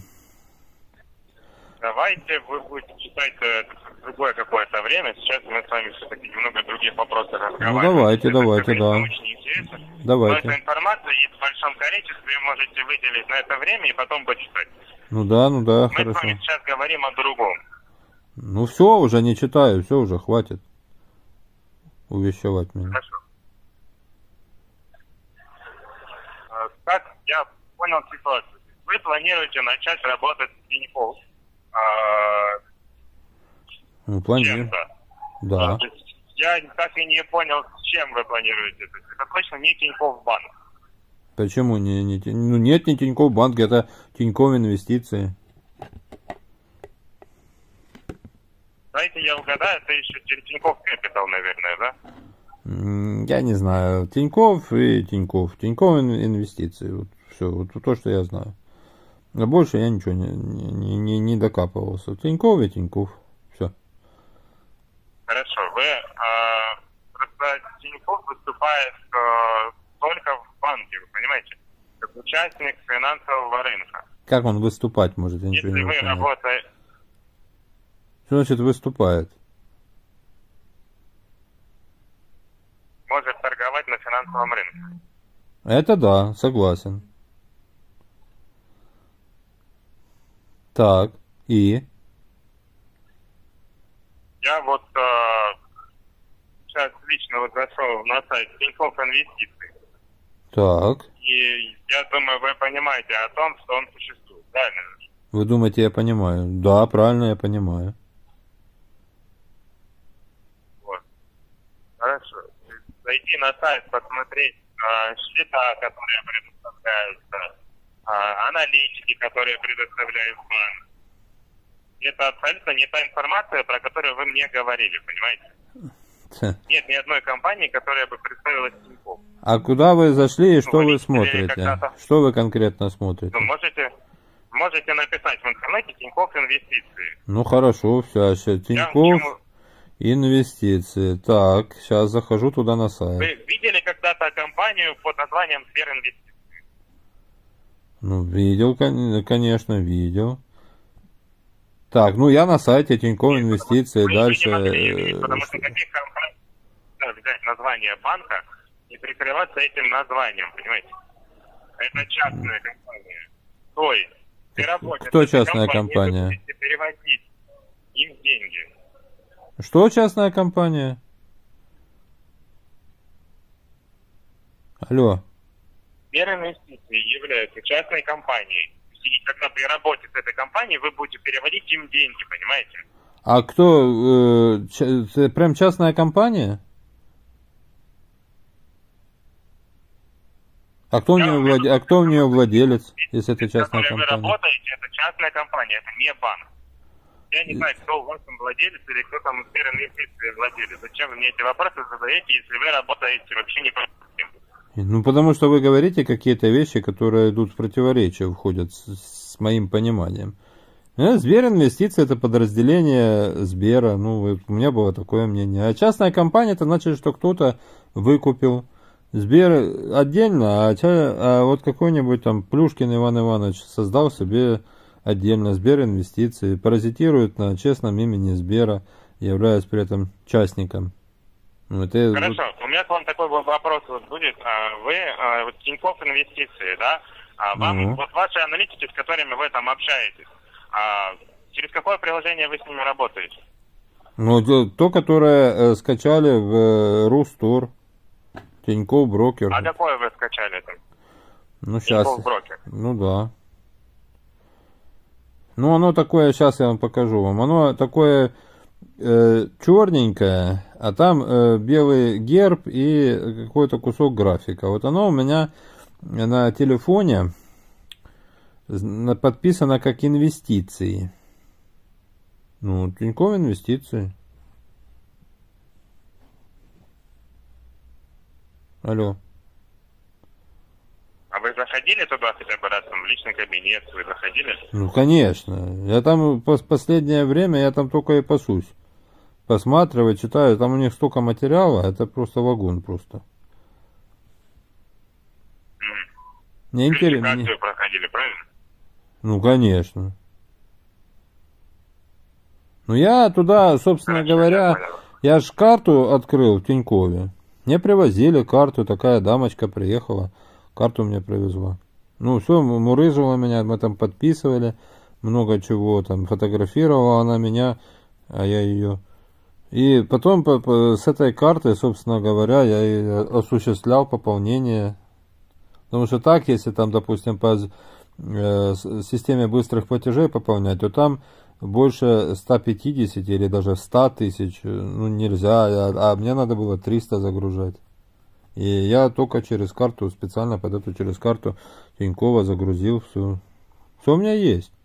Давайте вы будете читать э, в другое какое-то время. Сейчас мы с вами все-таки немного других вопросов разговариваем. Ну, давайте, Это, давайте, как да. говорится, научные интересы. Давайте. Но эта информация есть в большом количестве, вы можете выделить на это время и потом почитать. Ну да, ну да, Мы с хорошо. вами сейчас говорим о другом. Ну все, уже не читаю, все уже, хватит увещевать меня. Хорошо. Э, Как я понял ситуацию? Вы планируете начать работать с Тинькофф э, Ну, планирую. чем-то. Да. То есть я так и не понял, с чем вы планируете. То есть это точно не Тинькофф банк. Почему не, не Тинь- ну нет, не Тинькофф банк, это Тинькофф инвестиции. Дайте я угадаю, это еще Тинькофф Capital, наверное, да? М, Я не знаю. Тинькофф и Тинькофф. Тинькофф ин- инвестиции. Вот все, вот то, что я знаю. А больше я ничего не, не, не, не докапывался. Тинькофф и Тинькофф. Все. Хорошо, вы э, просто Тинькофф выступает э, только в банке, вы понимаете? Как участник финансового рынка. Как он выступать может, я ничего Если не вы понимаю. работаете... Что значит выступает? может торговать на финансовом рынке. Это да, согласен. Так, и? Я вот э, сейчас лично вот зашел на сайт Тинькофф Инвестиций. Так. И я думаю, вы понимаете о том, что он существует, правильно же? Вы думаете, я понимаю? Да, правильно, я понимаю. Вот. Хорошо. Зайди на сайт, посмотреть э, счета, которые предоставляются, э, аналитики, которые предоставляет банк. Это абсолютно не та информация, про которую вы мне говорили, понимаете? Нет ни одной компании, которая бы представилась Тинькофф. А куда вы зашли и что вы вы видели смотрите? когда-то? Что вы конкретно смотрите? Ну, можете, можете написать в интернете Тинькофф Инвестиции. Ну хорошо, все, сейчас Я вам Тинькофф чему- инвестиции. Так, сейчас захожу туда на сайт. Вы видели когда-то компанию под названием Сфера Инвестиций? Ну, видел, кон- конечно, видел. Так, ну я на сайте Тинькофф инвестиции, Вы дальше. не могли ее видеть, э, потому что каких компаний да, взять название банка и прикрываться этим названием, понимаете? Это частная компания. То есть, при работе Кто с этой частная компанией компания? Вы будете переводить им деньги. Что частная компания? Алло. Сфера Инвестиций является частной компанией. И когда при работе с этой компанией вы будете переводить им деньги, понимаете? А кто? э, ч- это прям частная компания? А кто, у Я нее вам владе... а кто у нее владелец, если это частная С которой вы компания? работаете, это частная компания, это не банк. Я не знаю, кто у вас там владелец или кто там из Сберинвестиции владелец. Зачем вы мне эти вопросы задаете, если вы работаете вообще не по системе? Ну, потому что вы говорите какие-то вещи, которые идут в противоречие, входят с, с моим пониманием. Э, Сберинвестиции — это подразделение Сбера, ну, вот у меня было такое мнение. А частная компания — это значит, что кто-то выкупил. Сбер отдельно, а, ча- а вот какой-нибудь там Плюшкин Иван Иванович создал себе отдельно Сберинвестиции, паразитирует на честном имени Сбера, являясь при этом частником. Ну, это... Хорошо, у меня к вам такой вот вопрос вот будет. А, Вы, а, вот Тинькофф Инвестиции, да? А Вам, Ну. вот ваши аналитики, с которыми вы там общаетесь, а, через какое приложение вы с ними работаете? Ну, то, то, которое э, скачали в э, Рустор, Тинькофф Брокер. А какое вы скачали там? Ну, сейчас. Тинькофф Брокер. Ну, да. Ну, оно такое, сейчас я вам покажу вам. Оно такое э, черненькое, а там э, белый герб и какой-то кусок графика. Вот оно у меня на телефоне з- подписано как инвестиции. Ну, Тинькофф Инвестиции. Алло. А вы заходили туда хотя бы раз, там, в личный кабинет, вы заходили? Ну, конечно. Я там пос- последнее время, я там только и пасусь. Посматриваю, читаю, там у них столько материала, это просто вагон просто. Мне интересно. Верификацию проходили, правильно? Ну, конечно. Ну, я туда, собственно Хорошо, говоря, я понял. я ж карту открыл в Тинькове. Мне привозили карту, такая дамочка приехала, карту мне привезла. Ну, все, мурыжила меня, мы там подписывали, много чего, там, фотографировала она меня, а я ее. И потом по, по, с этой карты, собственно говоря, я и осуществлял пополнение. Потому что так, если там, допустим, по э, системе быстрых платежей пополнять, то там больше ста пятидесяти или даже ста тысяч, ну, нельзя, а, а мне надо было триста загружать. И я только через карту, специально под эту через карту Тинькова загрузил все. Все у меня есть.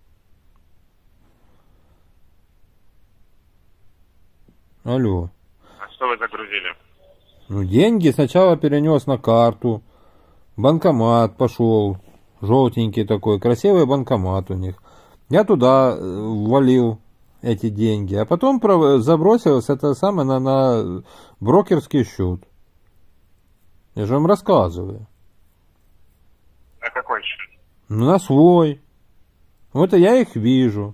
Алло. А что вы загрузили? Ну, деньги сначала перенес на карту. Банкомат пошел. Желтенький такой. Красивый банкомат у них. Я туда ввалил эти деньги. А потом забросилось это самое на, на брокерский счет. Я же вам рассказываю. На какой счет? Ну, на свой. Вот и я их вижу.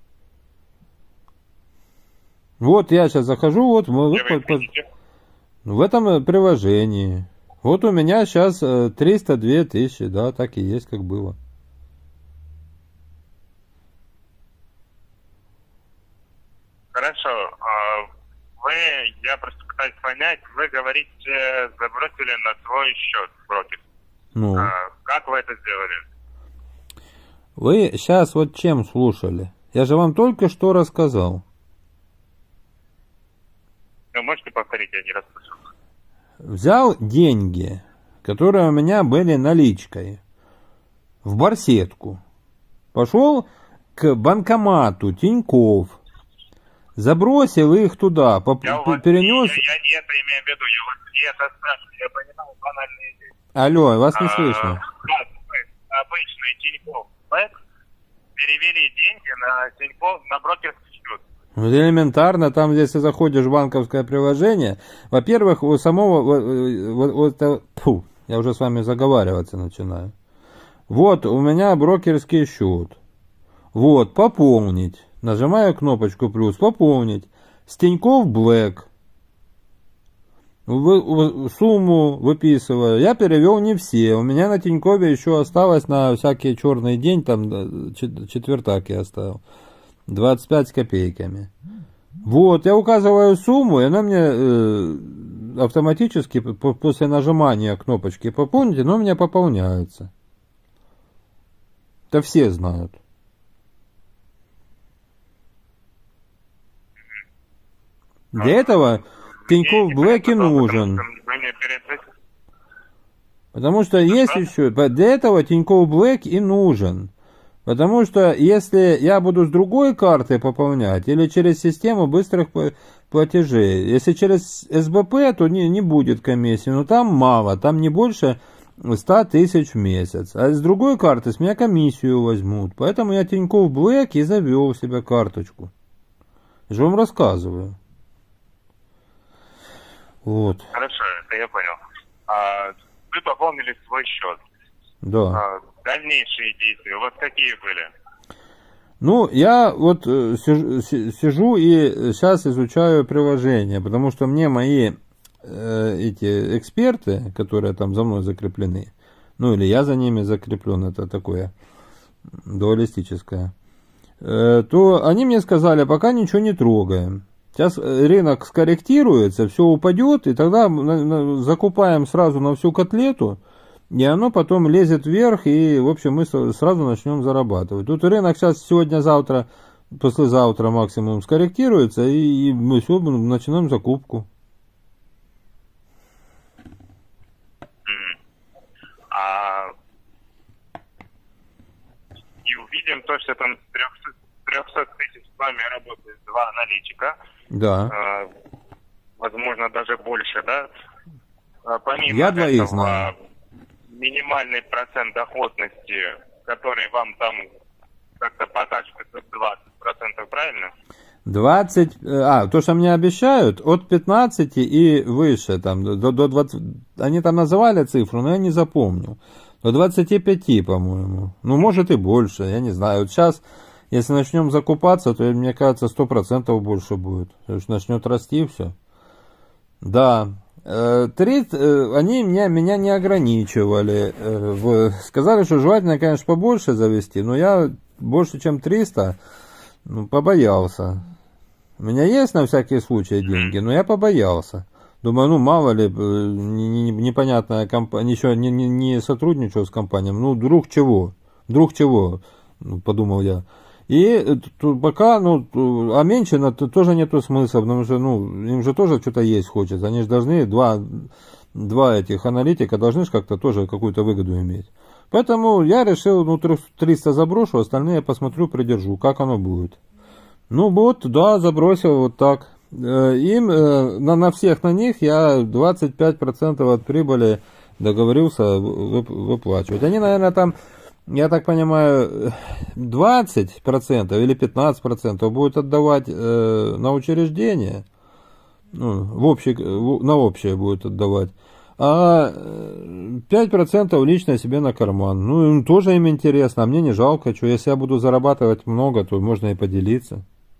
Вот я сейчас захожу вот, вот Где вы их по- по- видите? в этом приложении. Вот у меня сейчас триста две тысячи, да, так и есть, как было. Хорошо. А Вы, я просто пытаюсь понять, вы говорите, забросили на свой счет брокер. Ну, А как вы это сделали? вы сейчас вот чем слушали? Я же вам только что рассказал. Вы можете повторить, я не расслышал. Взял деньги, которые у меня были наличкой, в барсетку. Пошел к банкомату Тинькофф. Забросил их туда, поп- Я, у вас перенес... не, я не это имею в виду, я вас не это спрашиваю, я понимаю банальные вещи. Алло, вас не А, слышно. Как вы обычный Тинькофф Бэк перевели деньги на Тинькофф на брокерский счет? Вот элементарно, там, если заходишь в банковское приложение, во-первых, у самого, вот, вот, вот, фу, я уже с вами заговариваться начинаю. Вот, у меня брокерский счет. Вот, пополнить. Нажимаю кнопочку плюс, пополнить. С Тинькофф Блэк. Вы, вы, сумму выписываю. Я перевел не все. У меня на Тинькове еще осталось на всякий черный день, там четвертак я оставил. двадцать пять с копейками. Вот, я указываю сумму, и она мне э, автоматически после нажимания кнопочки пополнить, она у меня пополняется. Это все знают. Для этого Тинькофф Блэк и нужен. Вы мне перед этим, Потому что есть еще, для этого Тинькофф Блэк и нужен. Потому что если я буду с другой карты пополнять или через систему быстрых платежей, если через эс бэ пэ, то не, не будет комиссии, но там мало, там не больше сто тысяч в месяц. А с другой карты с меня комиссию возьмут. Поэтому я Тинькофф Блэк и завел себе карточку. Я же вам рассказываю. Вот. Хорошо, это я понял. А, вы пополнили свой счет. Да. А, дальнейшие действия у вас какие были? Ну, я вот э, сижу, сижу и сейчас изучаю приложение, потому что мне мои э, эти эксперты, которые там за мной закреплены, ну или я за ними закреплен, это такое дуалистическое, э, то они мне сказали, пока ничего не трогаем. Сейчас рынок скорректируется, все упадет, и тогда закупаем сразу на всю котлету, и оно потом лезет вверх, и, в общем, мы сразу начнем зарабатывать. Тут рынок сейчас сегодня-завтра, послезавтра максимум скорректируется, и мы все, начинаем закупку. А... И увидим то, что там с трехсот тысяч с вами работает два аналитика. Да. А, возможно, даже больше, да? А, помимо Я двоих этого, знаю. Минимальный процент доходности, который вам там как-то покажет, это двадцать процентов, правильно? двадцать, а, то, что мне обещают, от пятнадцати и выше, там, до, до двадцати, они там называли цифру, но я не запомню, до двадцати пяти, по-моему, ну, может и больше, я не знаю, вот сейчас, если начнем закупаться, то, мне кажется, сто процентов больше будет, потому что начнет расти все, да. Три, они меня, меня не ограничивали, сказали, что желательно, конечно, побольше завести, но я больше, чем триста, ну, побоялся. У меня есть на всякий случай деньги, но я побоялся. Думаю, ну, мало ли, непонятная компания, ничего, не, не, не сотрудничаю с компанией, ну, вдруг чего, вдруг чего, подумал я. И пока, ну, а меньше на тоже нету смысла, потому что, ну, им же тоже что-то есть хочется. Они же должны, два, два этих аналитика должны же как-то тоже какую-то выгоду иметь. Поэтому я решил, ну, триста заброшу, остальные посмотрю, придержу, как оно будет. Ну, вот, да, забросил вот так. Им, на, на всех на них я двадцать пять процентов от прибыли договорился выплачивать. Они, наверное, там... Я так понимаю, двадцать процентов или пятнадцать процентов будут отдавать э, на учреждение, ну, в общий, в, на общее будут отдавать, а пять процентов лично себе на карман. Ну, тоже им интересно, а мне не жалко, что если я буду зарабатывать много, то можно и поделиться.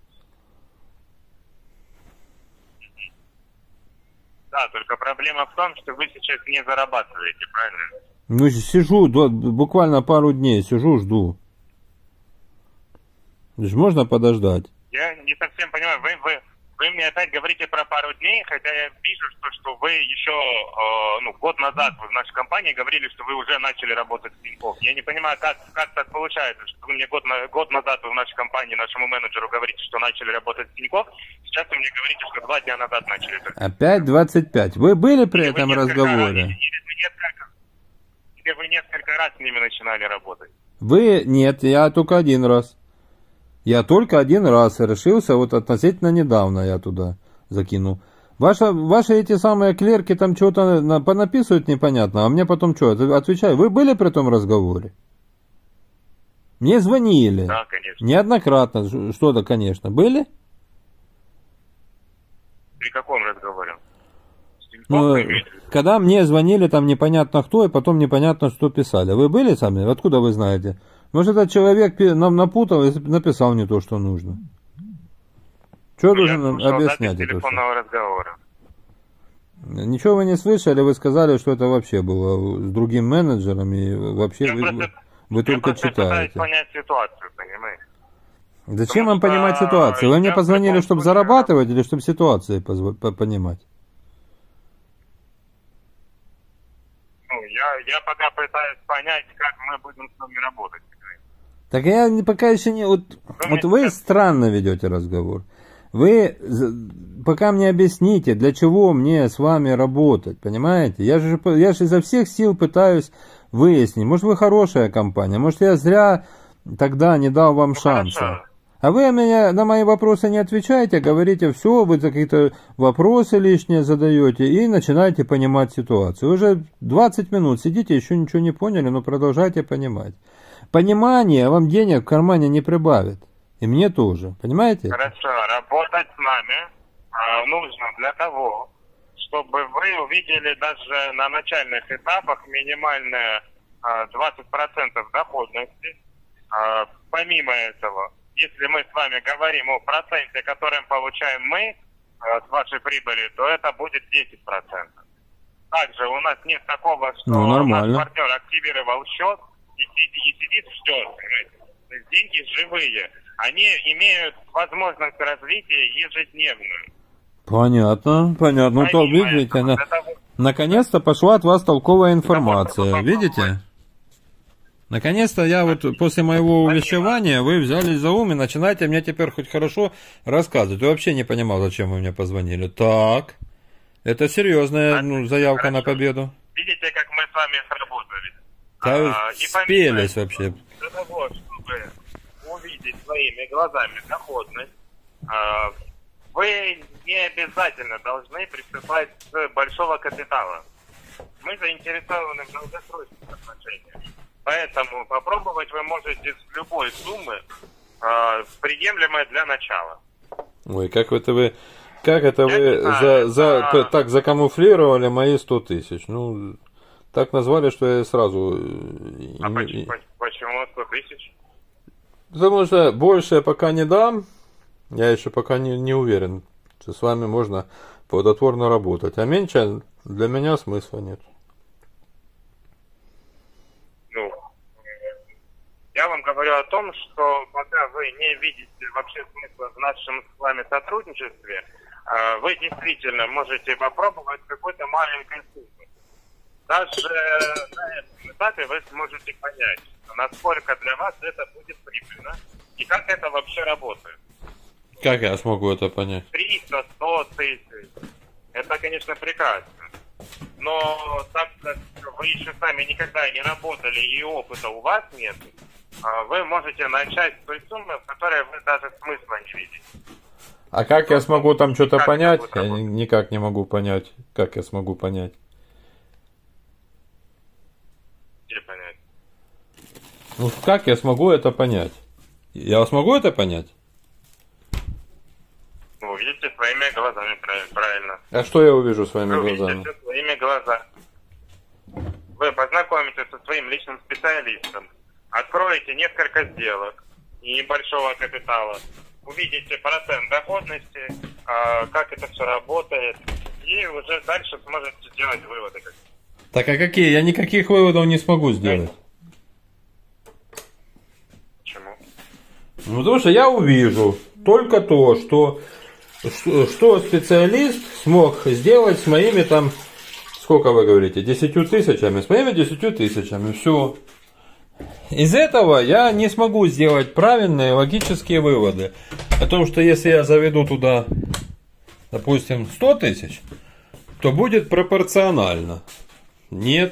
Да, только проблема в том, что вы сейчас не зарабатываете, правильно? Ну, сижу, буквально пару дней сижу, жду. Можно подождать? Я не совсем понимаю, вы, вы, вы мне опять говорите про пару дней, хотя я вижу, что, что вы еще э, ну, год назад вы в нашей компании говорили, что вы уже начали работать с Тинькофф. Я не понимаю, как, как так получается, что вы мне год, на, год назад вы в нашей компании нашему менеджеру говорите, что начали работать с Тинькофф, сейчас вы мне говорите, что два дня назад начали. Опять двадцать пять. Вы были при или этом вы разговоре? Раз, или, или несколько, или вы несколько раз с ними начинали работать? Вы, нет, я только один раз. Я только один раз решился, вот относительно недавно я туда закинул. Ваша, ваши эти самые клерки там что-то на, понаписывают непонятно, а мне потом что, отвечаю, вы были при том разговоре? Мне звонили. Да, конечно. Неоднократно, что-то, конечно. Были? При каком разговоре? Ну, когда мне звонили, там непонятно кто, и потом непонятно что писали. Вы были сами? Откуда вы знаете? Может, этот человек нам напутал и написал не то, что нужно. Что я должен слушал объяснять это телефонного разговора. Ничего вы не слышали, вы сказали, что это вообще было с другим менеджером, и вообще я вы, просто, вы только я читаете. Я понять ситуацию, понимаете? Зачем Потому вам понимать что ситуацию? Вы мне я позвонили, в чтобы случае... зарабатывать или чтобы ситуацию понимать? Ну, я, я пока пытаюсь понять, как мы будем с вами работать. Так я пока еще не... Вот, Вы вот мне вы сейчас... странно ведете разговор. Вы пока мне объясните, для чего мне с вами работать, понимаете? Я же, я же изо всех сил пытаюсь выяснить. Может, вы хорошая компания, может, я зря тогда не дал вам Ну, шанса. хорошо. А вы меня на мои вопросы не отвечаете, говорите, все, вы какие-то вопросы лишние задаете и начинаете понимать ситуацию. Вы уже двадцать минут сидите, еще ничего не поняли, но продолжайте понимать. Понимание вам денег в кармане не прибавит. И мне тоже, понимаете? Хорошо, работать с нами а, нужно для того, чтобы вы увидели даже на начальных этапах минимальные а, двадцать процентов доходности. А, помимо этого, если мы с вами говорим о проценте, который получаем мы а, с вашей прибыли, то это будет десять процентов. Также у нас нет такого, что Ну, нормально. наш партнер активировал счет и, сидит- и сидит, ждет. Понимаете? То есть деньги живые. Они имеют возможность развития ежедневную. Понятно, понятно. Ну, то, Помимо видите, этого, на- для того- наконец-то пошла от вас толковая чтобы информация. попробовать. Видите? Наконец-то я вот после моего увещевания вы взялись за ум и начинаете мне теперь хоть хорошо рассказывать. Я вообще не понимал, зачем вы мне позвонили. Так, это серьезная ну, заявка на победу. Видите, как мы с вами сработали. Да вы А, и спелись помимо вообще. Для того, чтобы увидеть своими глазами доходность, а, вы не обязательно должны приступать с большого капитала. Мы заинтересованы в долгосрочных отношениях. Поэтому попробовать вы можете с любой суммы, а, приемлемой для начала. Ой, как это вы, как это Я вы не знаю, за, за, а- т- так закамуфлировали мои сто тысяч? Ну, так назвали, что я сразу... э, А и- почему, и- почему сто тысяч? Потому что больше я пока не дам, я еще пока не, не уверен, что с вами можно плодотворно работать. А меньше для меня смысла нет. Ну, я вам говорю о том, что пока вы не видите вообще смысла в нашем с вами сотрудничестве, э, вы действительно можете попробовать какой-то маленькой суммы. Даже на этом этапе вы сможете понять, насколько для вас это будет прибыльно и как это вообще работает. Как я смогу это понять? триста сто тысяч. Это, конечно, прекрасно. Но так как вы еще сами никогда не работали и опыта у вас нет, а, вы можете начать с той суммы, в которой вы даже смысла не видите. А как я смогу там что-то Как понять? это будет Я работать? ни- никак не могу понять. Как я смогу понять? Где понять? Ну, как я смогу это понять? Я смогу это понять? Ну, увидите своими глазами, правильно. правильно. А что я увижу своими Вы увидите глазами? все своими глазами. Вы познакомитесь со своим личным специалистом, откроете несколько сделок и небольшого капитала, увидите процент доходности, а, как это все работает, и уже дальше сможете сделать выводы. Так а какие? Я никаких выводов не смогу сделать. Почему? Ну, потому что я увижу только то, что, что, что специалист смог сделать с моими там, сколько вы говорите, десятью тысячами, с моими десятью тысячами, все. Из этого я не смогу сделать правильные логические выводы о том, что если я заведу туда, допустим, сто тысяч, то будет пропорционально. Нет.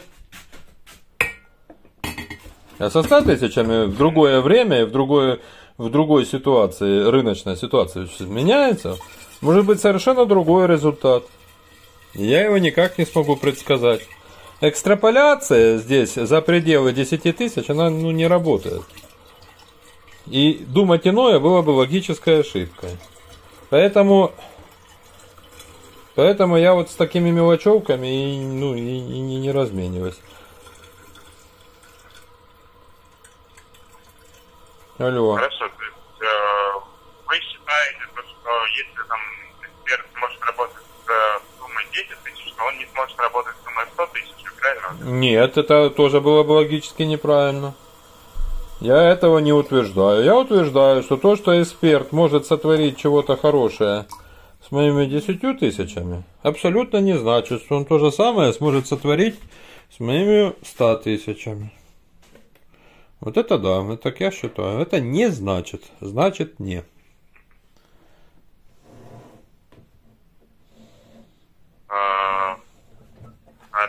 А со ста тысячами в другое время и в, другое, в другой ситуации, рыночная ситуация меняется, может быть совершенно другой результат. И я его никак не смогу предсказать. Экстраполяция здесь за пределы десяти тысяч, она ну, не работает. И думать иное было бы логической ошибкой. Поэтому, поэтому я вот с такими мелочевками и, ну, и, и не, не размениваюсь. Алло. Хорошо, то есть э, вы считаете, то, что если там эксперт может работать с э, суммой десять тысяч, то он не сможет работать с суммой сто тысяч, правильно? Нет, это тоже было бы логически неправильно. Я этого не утверждаю. Я утверждаю, что то, что эксперт может сотворить чего-то хорошее с моими десятью тысячами, абсолютно не значит, что он то же самое сможет сотворить с моими ста тысячами. Вот это да, так я считаю. Это не значит. Значит не.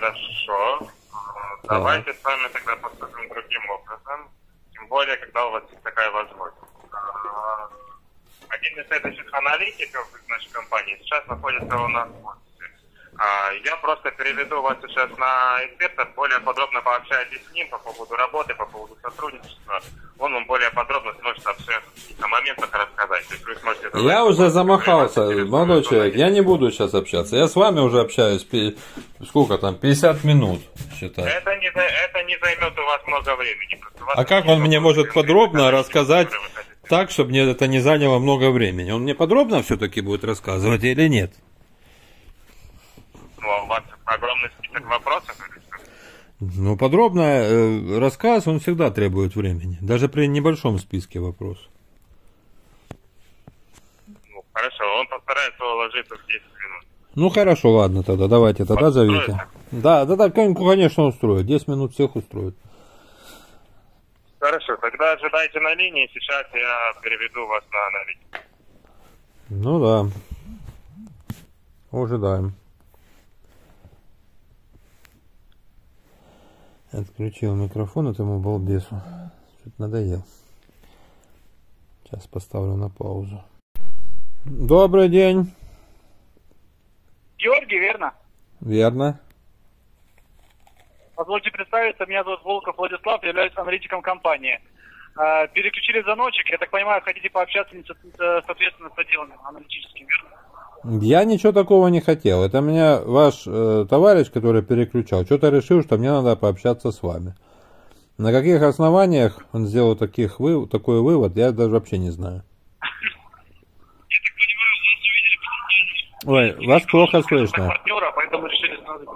Хорошо. Э, Давайте с вами тогда поступим другим образом. Тем более, когда у вас есть такая возможность. Э, Один из следующих аналитиков из нашей компании сейчас находится у нас в офисе. А, Я просто переведу вас сейчас на эксперта, более подробно пообщайтесь с ним по поводу работы, по поводу сотрудничества. Он вам более подробно сможет обо всех каких-то моментах рассказать. То есть вы сможете... Я уже замахался, молодой человек, я не буду сейчас общаться. Я с вами уже общаюсь, пи- сколько там, пятьдесят минут, считай. Это не, за- это не займет у вас много времени. Просто у вас А как он мне может подробно рассказать так, чтобы мне это не заняло много времени? Он мне подробно все-таки будет рассказывать или нет? Ну, а у вас огромный список вопросов или что? Ну, подробно э, рассказ, он всегда требует времени, даже при небольшом списке вопросов. Ну, хорошо, он постарается уложиться в десять минут. Ну, хорошо, ладно тогда, давайте тогда зовите. Устроит? Да, да, да, конечно, устроит, десять минут всех устроит. Хорошо, тогда ожидайте на линии, сейчас я переведу вас на аналитику. Ну да, ожидаем. Отключил микрофон этому балбесу. Что-то надоел. Сейчас поставлю на паузу. Добрый день. Георгий, верно? Верно. Позвольте представиться, меня зовут Волков Владислав, являюсь аналитиком компании. Э, Переключили звоночек, я так понимаю, хотите пообщаться, не со- соответственно, с отделом аналитическим, верно? Я ничего такого не хотел. Это меня ваш э, товарищ, который переключал, что-то решил, что мне надо пообщаться с вами. На каких основаниях он сделал таких вы, такой вывод, я даже вообще не знаю. Ой, вас плохо слышно. Партнера, поэтому решили сразу.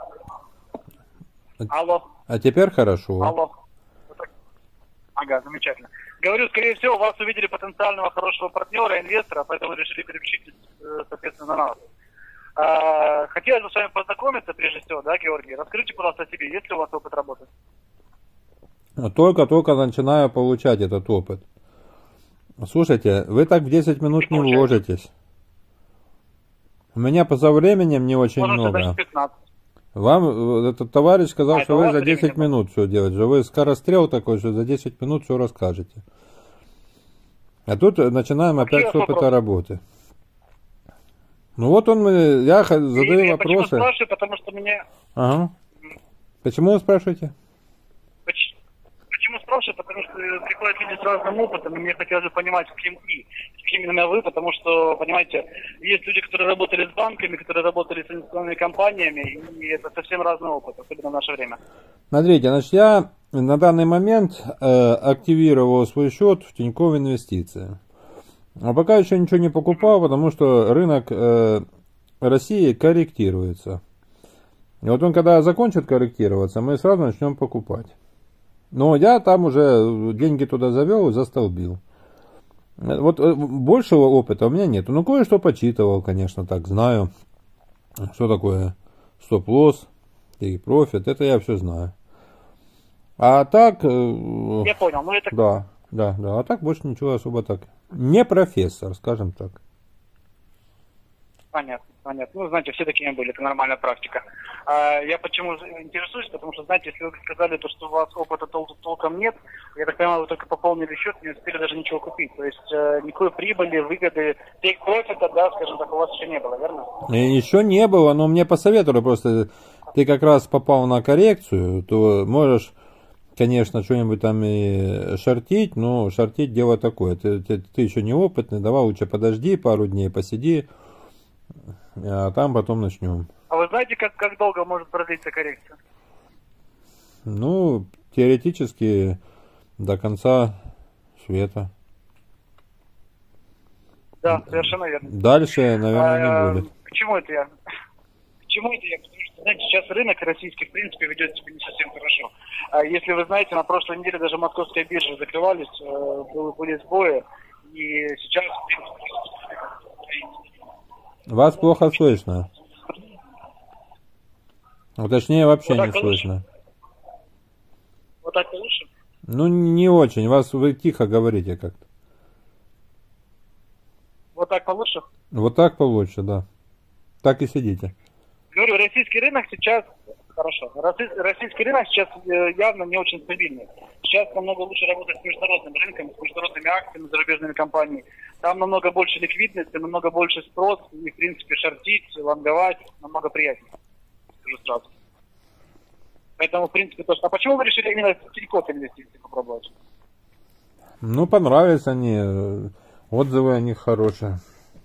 Алло, А теперь хорошо. алло. Вот так. Ага, замечательно. Говорю, скорее всего, вас увидели потенциального хорошего партнера, инвестора, поэтому решили переключить, э, соответственно, на нас. А, Хотелось бы с вами познакомиться, прежде всего, да, Георгий? Расскажите, пожалуйста, о себе. Есть ли у вас опыт работы? Только-только начинаю получать этот опыт. Слушайте, вы так в десять минут не получается. уложитесь. У меня поза временем не очень Может, много. значит, пятнадцать. Вам э, этот товарищ сказал, А, что это у вы вас за времени десять мало. минут все делаете. Вы скорострел такой, что за десять минут все расскажете. А тут э, начинаем Какие опять у с вас опыта вопросы? работы. Ну вот он, э, я х- задаю Я почему вопросы. спрашиваю, потому что мне... Ага. Почему вы спрашиваете? Поч- Почему спрашиваю? Потому что приходят люди с разным опытом, и мне хотелось бы понимать, с кем и, с кем именно вы, потому что, понимаете, есть люди, которые работали с банками, которые работали с инвестиционными компаниями, и это совсем разный опыт, особенно в наше время. Смотрите, значит, я на данный момент э, активировал свой счет в Тинькофф Инвестиции. А пока еще ничего не покупал, потому что рынок э, России корректируется. И вот он, когда закончит корректироваться, мы сразу начнем покупать. Но я там уже деньги туда завел и застолбил. Вот э, большего опыта у меня нет. Ну, кое-что почитывал, конечно, так, знаю, что такое стоп-лосс, и профит, это я все знаю. А так... э, Я понял, ну это... Да, да, да. А так больше ничего особо так. Не профессор, скажем так. Понятно, понятно. Ну, знаете, все такими были, это нормальная практика. А я почему интересуюсь, потому что, знаете, если вы сказали, то, что у вас опыта тол- толком нет, я так понимаю, вы только пополнили счет, не успели даже ничего купить. То есть э, никакой прибыли, выгоды, take профита, да, скажем так, у вас еще не было, верно? И еще не было, но мне посоветовали просто, ты как раз попал на коррекцию, то можешь, конечно, что-нибудь там и шортить, но шортить дело такое. Ты, ты, ты еще неопытный, давай лучше подожди пару дней, посиди, а там потом начнем. А вы знаете, как, как долго может продлиться коррекция? Ну, теоретически до конца света. Да, совершенно верно. Дальше, наверное, А, не будет. К чему это я? К чему это я? Потому что, знаете, сейчас рынок российский, в принципе, ведет себя не совсем хорошо. А если вы знаете, на прошлой неделе даже московские биржи закрывались, э, были, были сбои, и сейчас, в принципе, Вас плохо слышно. Ну, точнее, вообще Вот не так слышно. вот так лучше. Ну, не очень. Вас вы тихо говорите как-то. Вот так получше. Вот так получше, да. Так и сидите. Говорю, российский рынок сейчас Хорошо. Россий- Российский рынок сейчас э, явно не очень стабильный. Сейчас намного лучше работать с международным рынком, с международными акциями, зарубежными компаниями. Там намного больше ликвидности, намного больше спрос, и, в принципе, шортить, лонговать намного приятнее. Скажу сразу. Поэтому, в принципе, то, что... А почему вы решили именно в Тинькофф инвестиции попробовать? Ну, понравились они, э, отзывы о них хорошие.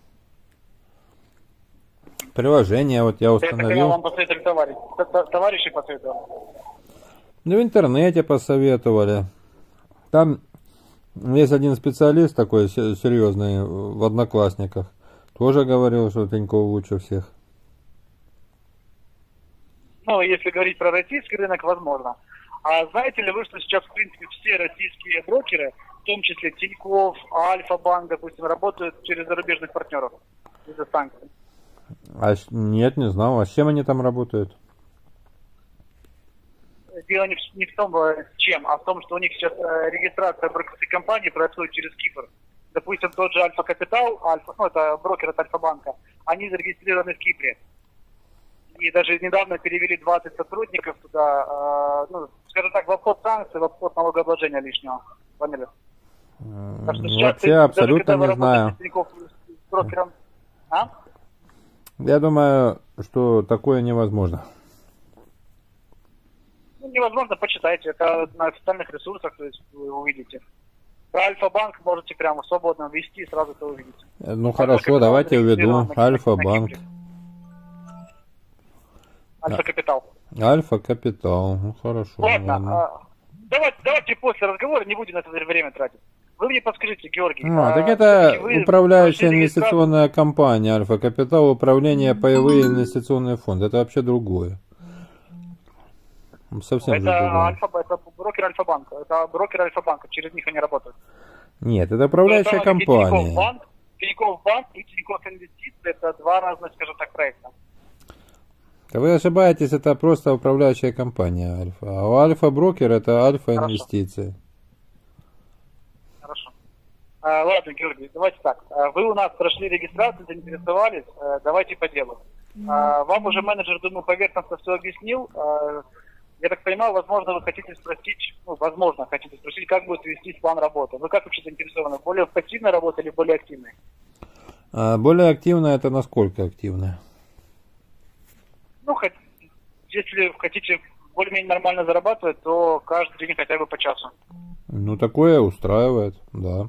Приложение вот я Это когда установил. вам посоветовали товарищи, т- т- товарищи посоветовали. Ну, в интернете посоветовали. Там есть один специалист такой се- серьезный в Одноклассниках. Тоже говорил, что Тинькофф лучше всех. Ну, если говорить про российский рынок, возможно. А знаете ли вы, что сейчас, в принципе, все российские брокеры, в том числе Тинькофф, Альфа-банк, допустим, работают через зарубежных партнеров из-за санкций? А с- нет, не знал. А с чем они там работают? Дело не в, не в том, э, с чем, а в том, что у них сейчас э, регистрация брокерской компании происходит через Кипр. Допустим, тот же Альфа Капитал, Альфа, ну, это брокер от Альфа-банка, они зарегистрированы в Кипре. И даже недавно перевели двадцать сотрудников туда, э, ну, скажем так, в обход санкций, в обход налогообложения лишнего. Поняли? Так что сейчас, Вообще даже абсолютно когда вы не знаю. работаете с Тинькофф, с брокером, а? Я думаю, что такое невозможно. Ну, невозможно, почитайте. Это на официальных ресурсах, то есть вы увидите. Про Альфа-банк можете прямо свободно ввести и сразу это увидите. Э, Ну хорошо, давайте введу Альфа-банк. Альфа-капитал. Альфа-капитал. Ну хорошо. Ладно, ладно. а, давайте, давайте после разговора не будем на это время тратить. Вы мне подскажите, Георгий. Ну, а, так это всё-таки вы управляющая прошли инвестиционная компания Альфа-Капитал, управление паевые инвестиционные фонды. Это вообще другое. Совсем же регистрацию? другое. Это, Альфа, это брокер Альфа-банка. Это брокер Альфа-банка. Через них они работают. Нет, это управляющая Это компания. Тинькофф-банк, Тинькофф-банк и Тинькофф инвестиции. Это два разных, скажем так, проекта. Да вы ошибаетесь, это просто управляющая компания Альфа. А у Альфа-брокер это Альфа-инвестиции. Хорошо. А, ладно, Георгий, давайте так. А, Вы у нас прошли регистрацию, заинтересовались. А, Давайте по делу. А, Вам уже менеджер, думаю, поверхностно все объяснил. А, Я так понимаю, возможно, вы хотите спросить, ну, возможно, хотите спросить, как будет вестись план работы. Вы как вообще заинтересованы? Более в пассивной работе или более активной? А более активная это насколько активная? Ну, хоть, если хотите более-менее нормально зарабатывать, то каждый день хотя бы по часу. Ну, такое устраивает, да.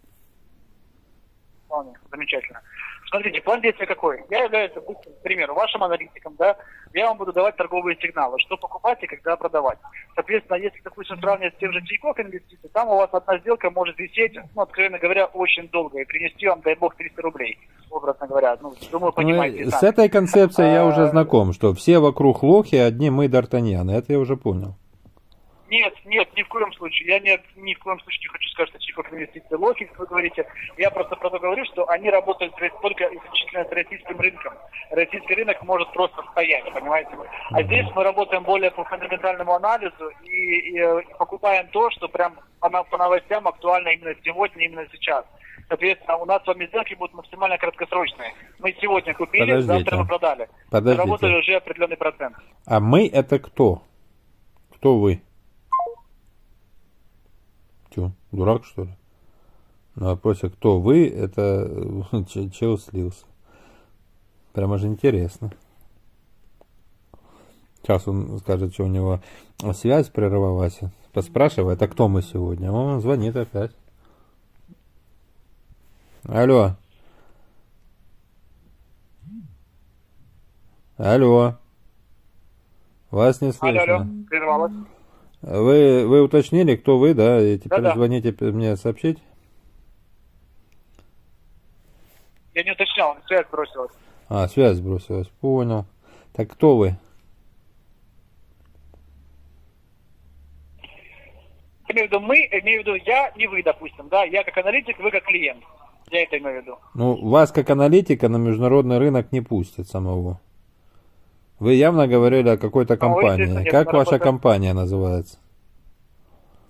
Вполне замечательно. Смотрите, план действия какой? Я являюсь, допустим, к примеру, вашим аналитиком, да, я вам буду давать торговые сигналы, что покупать и когда продавать. Соответственно, если, допустим, сравнивать с тем же Тинькофф инвестиций, там у вас одна сделка может висеть, ну, откровенно говоря, очень долго и принести вам, дай бог, триста рублей, образно говоря. Ну, думаю, понимаете. Ну, сами. с этой концепцией я уже А, знаком, что все вокруг лохи, одни мы Д'Артаньяны. Это я уже понял. Нет, нет, ни в коем случае. Я не, ни в коем случае не хочу сказать, что Тинькофф инвестиции лохи, как вы говорите. Я просто про то говорю, что они работают только исключительно с российским рынком. Российский рынок может просто стоять, понимаете? А здесь мы работаем более по фундаментальному анализу и, и, и покупаем то, что прям по, по новостям актуально именно сегодня, именно сейчас. Соответственно, у нас с вами сделки будут максимально краткосрочные. Мы сегодня купили, Подождите. завтра мы продали. Подождите. Заработали уже определенный процент. А мы это кто? Кто вы? Че, дурак, что ли? На вопросе, кто вы, это че- чел слился. Прямо же интересно. Сейчас он скажет, что у него связь прервалась. Поспрашивает, а кто мы сегодня? Он звонит опять. Алло. Алло. Вас не слышно. Алло, алло, прервалось. Вы, вы уточнили, кто вы, да? И теперь Да-да. звоните мне сообщить? Я не уточнял, связь бросилась. А, связь сбросилась. Понял. Так кто вы? Имею в виду мы, имею в виду я, не вы, допустим, да? Я как аналитик, вы как клиент. Я это имею в виду. Ну, вас как аналитика на международный рынок не пустят самого. Вы явно говорили о какой-то Ну, естественно, компании. нет, Как мы ваша работаем- компания называется?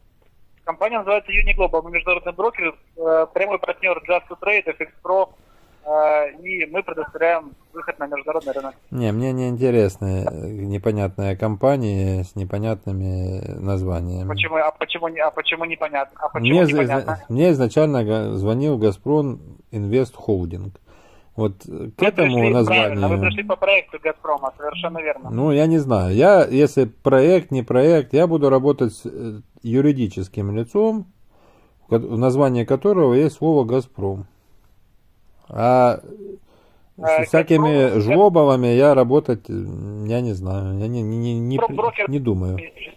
Компания называется Uniglobal, мы международный брокер, э, прямой партнер Just to Trade, эф икс про, э, и мы предоставляем выход на международный рынок. Не, мне не интересны непонятные компании с непонятными названиями. Почему, а почему, не- а почему непонятно? А почему Мне, за- непонятно? мне изначально га- звонил Газпром Инвест Холдинг. Вот к Вы этому пришли, правильно, названию... вы пришли по проекту «Газпрома», совершенно верно. Ну, я не знаю. Я, если проект, не проект, я буду работать с э, юридическим лицом, ко- в названии которого есть слово «Газпром». А Э, с всякими «Газпром», жлобовыми я работать, э, я не знаю, я не, не, не, не, «Газпром» брокер не думаю.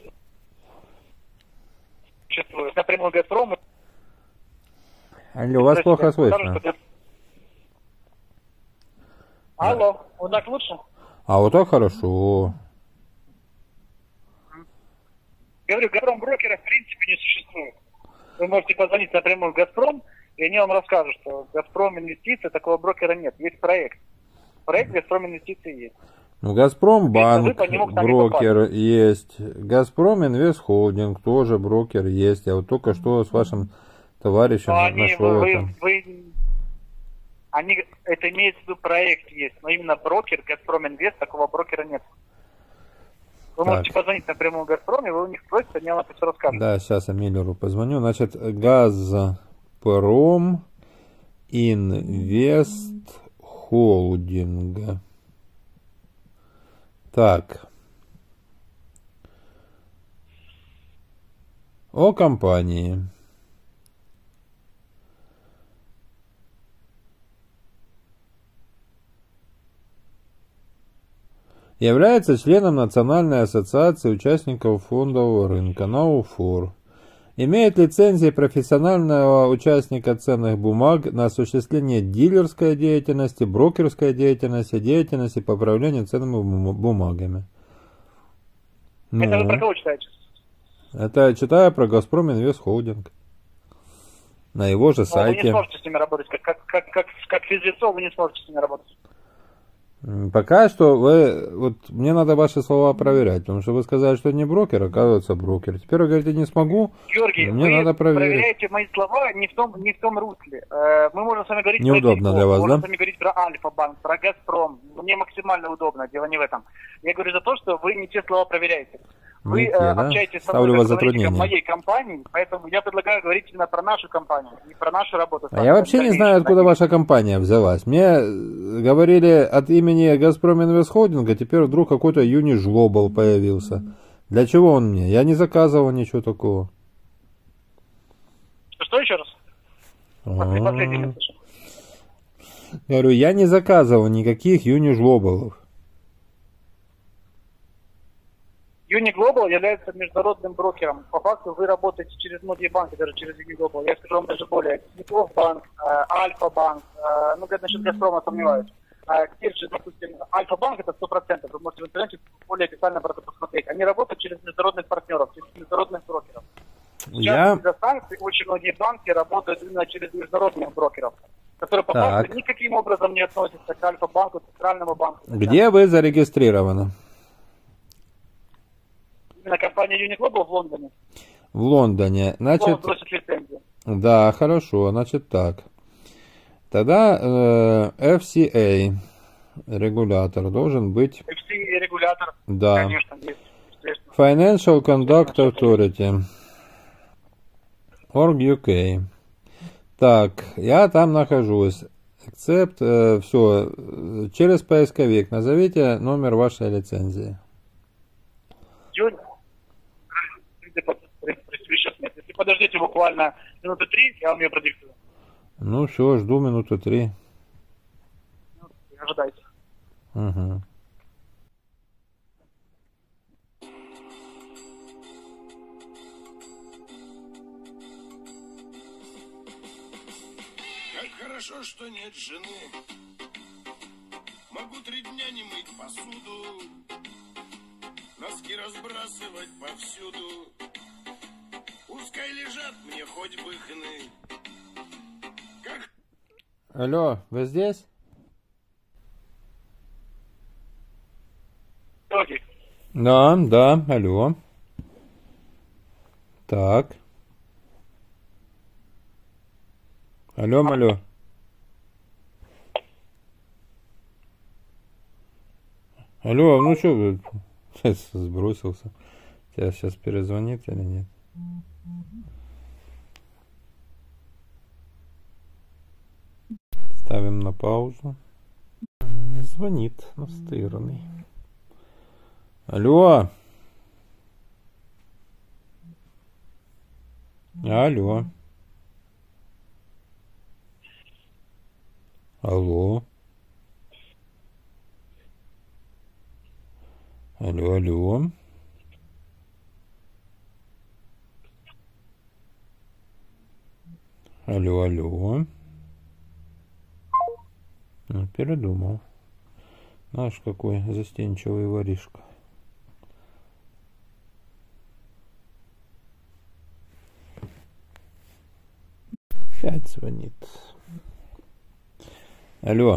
существует. Напрямую «Газпром». Алло, вас плохо Скажут, слышно. что- Алло, вот так лучше? А вот так хорошо. Говорю, «Газпром» брокера в принципе не существует. Вы можете позвонить напрямую в «Газпром», и они вам расскажут, что «Газпром инвестиции» такого брокера нет. Есть проект. Проект «Газпром инвестиции» есть. Ну, Газпром банк, вы по нему сами брокер есть. Газпром Инвест Холдинг тоже брокер есть. Я вот только что с вашим товарищем Но они, нашел вы, это. вы, они, это имеется в виду проект есть, но именно брокер, «Газпром Инвест», такого брокера нет. Вы Так. можете позвонить напрямую в «Газпром», и вы у них спросите, они вам это все расскажут. Да, сейчас я Миллеру позвоню. Значит, Газпром Инвест Холдинг. Так. О компании. Является членом Национальной ассоциации участников фондового рынка НАУФОР. Имеет лицензии профессионального участника ценных бумаг на осуществление дилерской деятельности, брокерской деятельности, деятельности по управлению ценными бум- бумагами. Ну, Это вы про кого читаете? это я читаю про Газпром Инвест Холдинг. На его же Но вы не сайте. сможете с ними работать. Как, как, как, как, как физлицо вы не сможете с ними работать. М, Пока что вы, вот мне надо ваши слова проверять, потому что вы сказали, что не брокер, оказывается брокер. Теперь вы говорите, не смогу, Георгий, мне вы надо проверить. проверяете мои слова не в том, не в том русле. Э, Мы можем с вами говорить Неудобно про для вас, можем да? с вами говорить про Альфа-банк, про Газпром. Мне максимально удобно, дело не в этом. Я говорю за то, что вы не те слова проверяете. Вы Не э, те, да? общаетесь со Ставлю мной вас как говорите, затруднение. моей компании, поэтому я предлагаю говорить именно про нашу компанию, не про нашу работу. А я вообще не знаю, откуда ваша компания взялась. Мне э, говорили от имени Газпром Инвест Холдинга, теперь вдруг какой-то Юни Жлобал появился. Для чего он мне? Я не заказывал ничего такого. Что, что еще раз? После А. последнего не слышу. Говорю, я не заказывал никаких Юни Жлобалов. Юни Глобал является международным брокером. По факту вы работаете через многие банки, даже через Юни Глобал. Я скажу вам даже более. Тинькофф банк, Альфа-банк, э, ну, говорят, насчет Газпрома сомневаюсь. А теперь же, допустим, Альфа-банк это сто процентов. Вы можете в интернете более детально про это посмотреть. Они работают через международных партнеров, через международных брокеров. Сейчас Я... из-за санкций очень многие банки работают именно через международных брокеров, которые по Так. факту никаким образом не относятся к Альфа-банку, к Центральному банку. Где вы зарегистрированы? Именно компания Юни Глобал в Лондоне. В Лондоне. Значит, Значит... просит лицензию. да, хорошо, значит так. Тогда э, эф си эй, регулятор, должен быть, эф си ай регулятор, да, конечно, есть. Естественно. Financial Conduct Authority, Org ю кей. Так, я там нахожусь. Accept, э, все, через поисковик назовите номер вашей лицензии. Юнь, если подождите буквально минуты три, я вам ее продиктую. Ну все, жду минуты три. Ожидайте. Угу. Как хорошо, что нет жены. Могу три дня не мыть посуду, носки разбрасывать повсюду. Пускай лежат мне хоть бы хны. Как... Алло, вы здесь? Георгий, Да, да, алло. Так. Алло, алло. Алло, ну что вы? Сбросился. Тебя сейчас перезвонит или нет? Ставим на паузу. Не звонит, настырный. Алло. Алло. Алло. Алло, алло. Алло, алло. Ну, передумал. Знаешь, какой застенчивый воришка. Опять звонит. Алло.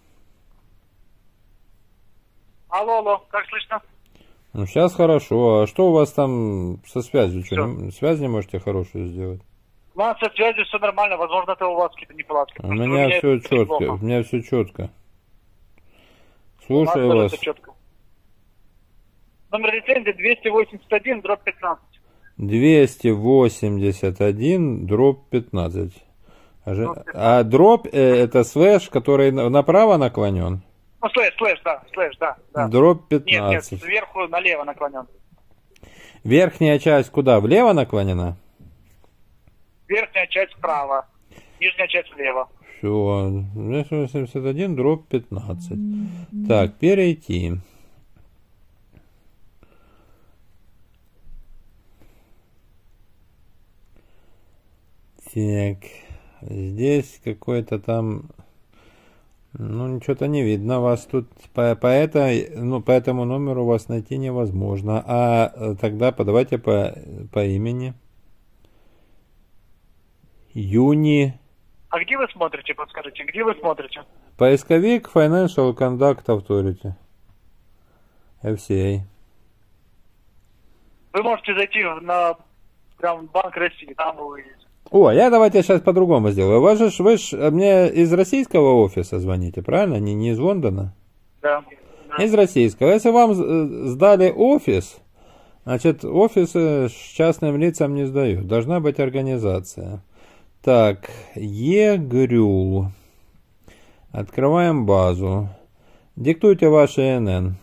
Алло, алло, как слышно? Ну, сейчас хорошо. А что у вас там со связью? Что, не, связь не можете хорошую сделать? У нас со связью все нормально, возможно, это у вас какие-то неполадки. У меня все четко, у меня все четко. Слушаю вас. Четко. Номер лицензии двести восемьдесят один дробь пятнадцать. двести восемьдесят один дробь пятнадцать. А, же, а дробь э, это слэш, который направо наклонен? Ну, слэш, слэш, да, слэш, да. да. Дробь пятнадцать. Нет, нет, сверху налево наклонен. Верхняя часть куда? Влево наклонена? Верхняя часть вправо, нижняя часть влево. Все, двести восемьдесят один дробь пятнадцать. Так, перейти. Так, здесь какой-то там, ну, ничего-то не видно вас тут, по, по, этой, ну, по этому номеру вас найти невозможно. А тогда подавайте по, по имени. Юни. А где вы смотрите, подскажите, где вы смотрите? Поисковик Financial Conduct Authority. эф си эй. Вы можете зайти на прям Банк России, там вы увидите. О, я давайте сейчас по-другому сделаю. Вы же, вы ж мне из российского офиса звоните, правильно? Не, не из Лондона? Да. да. Из российского. Если вам сдали офис, значит, офисы частным лицам не сдают. Должна быть организация. Так, ЕГРЮЛ. Открываем базу. Диктуйте ваш ИНН.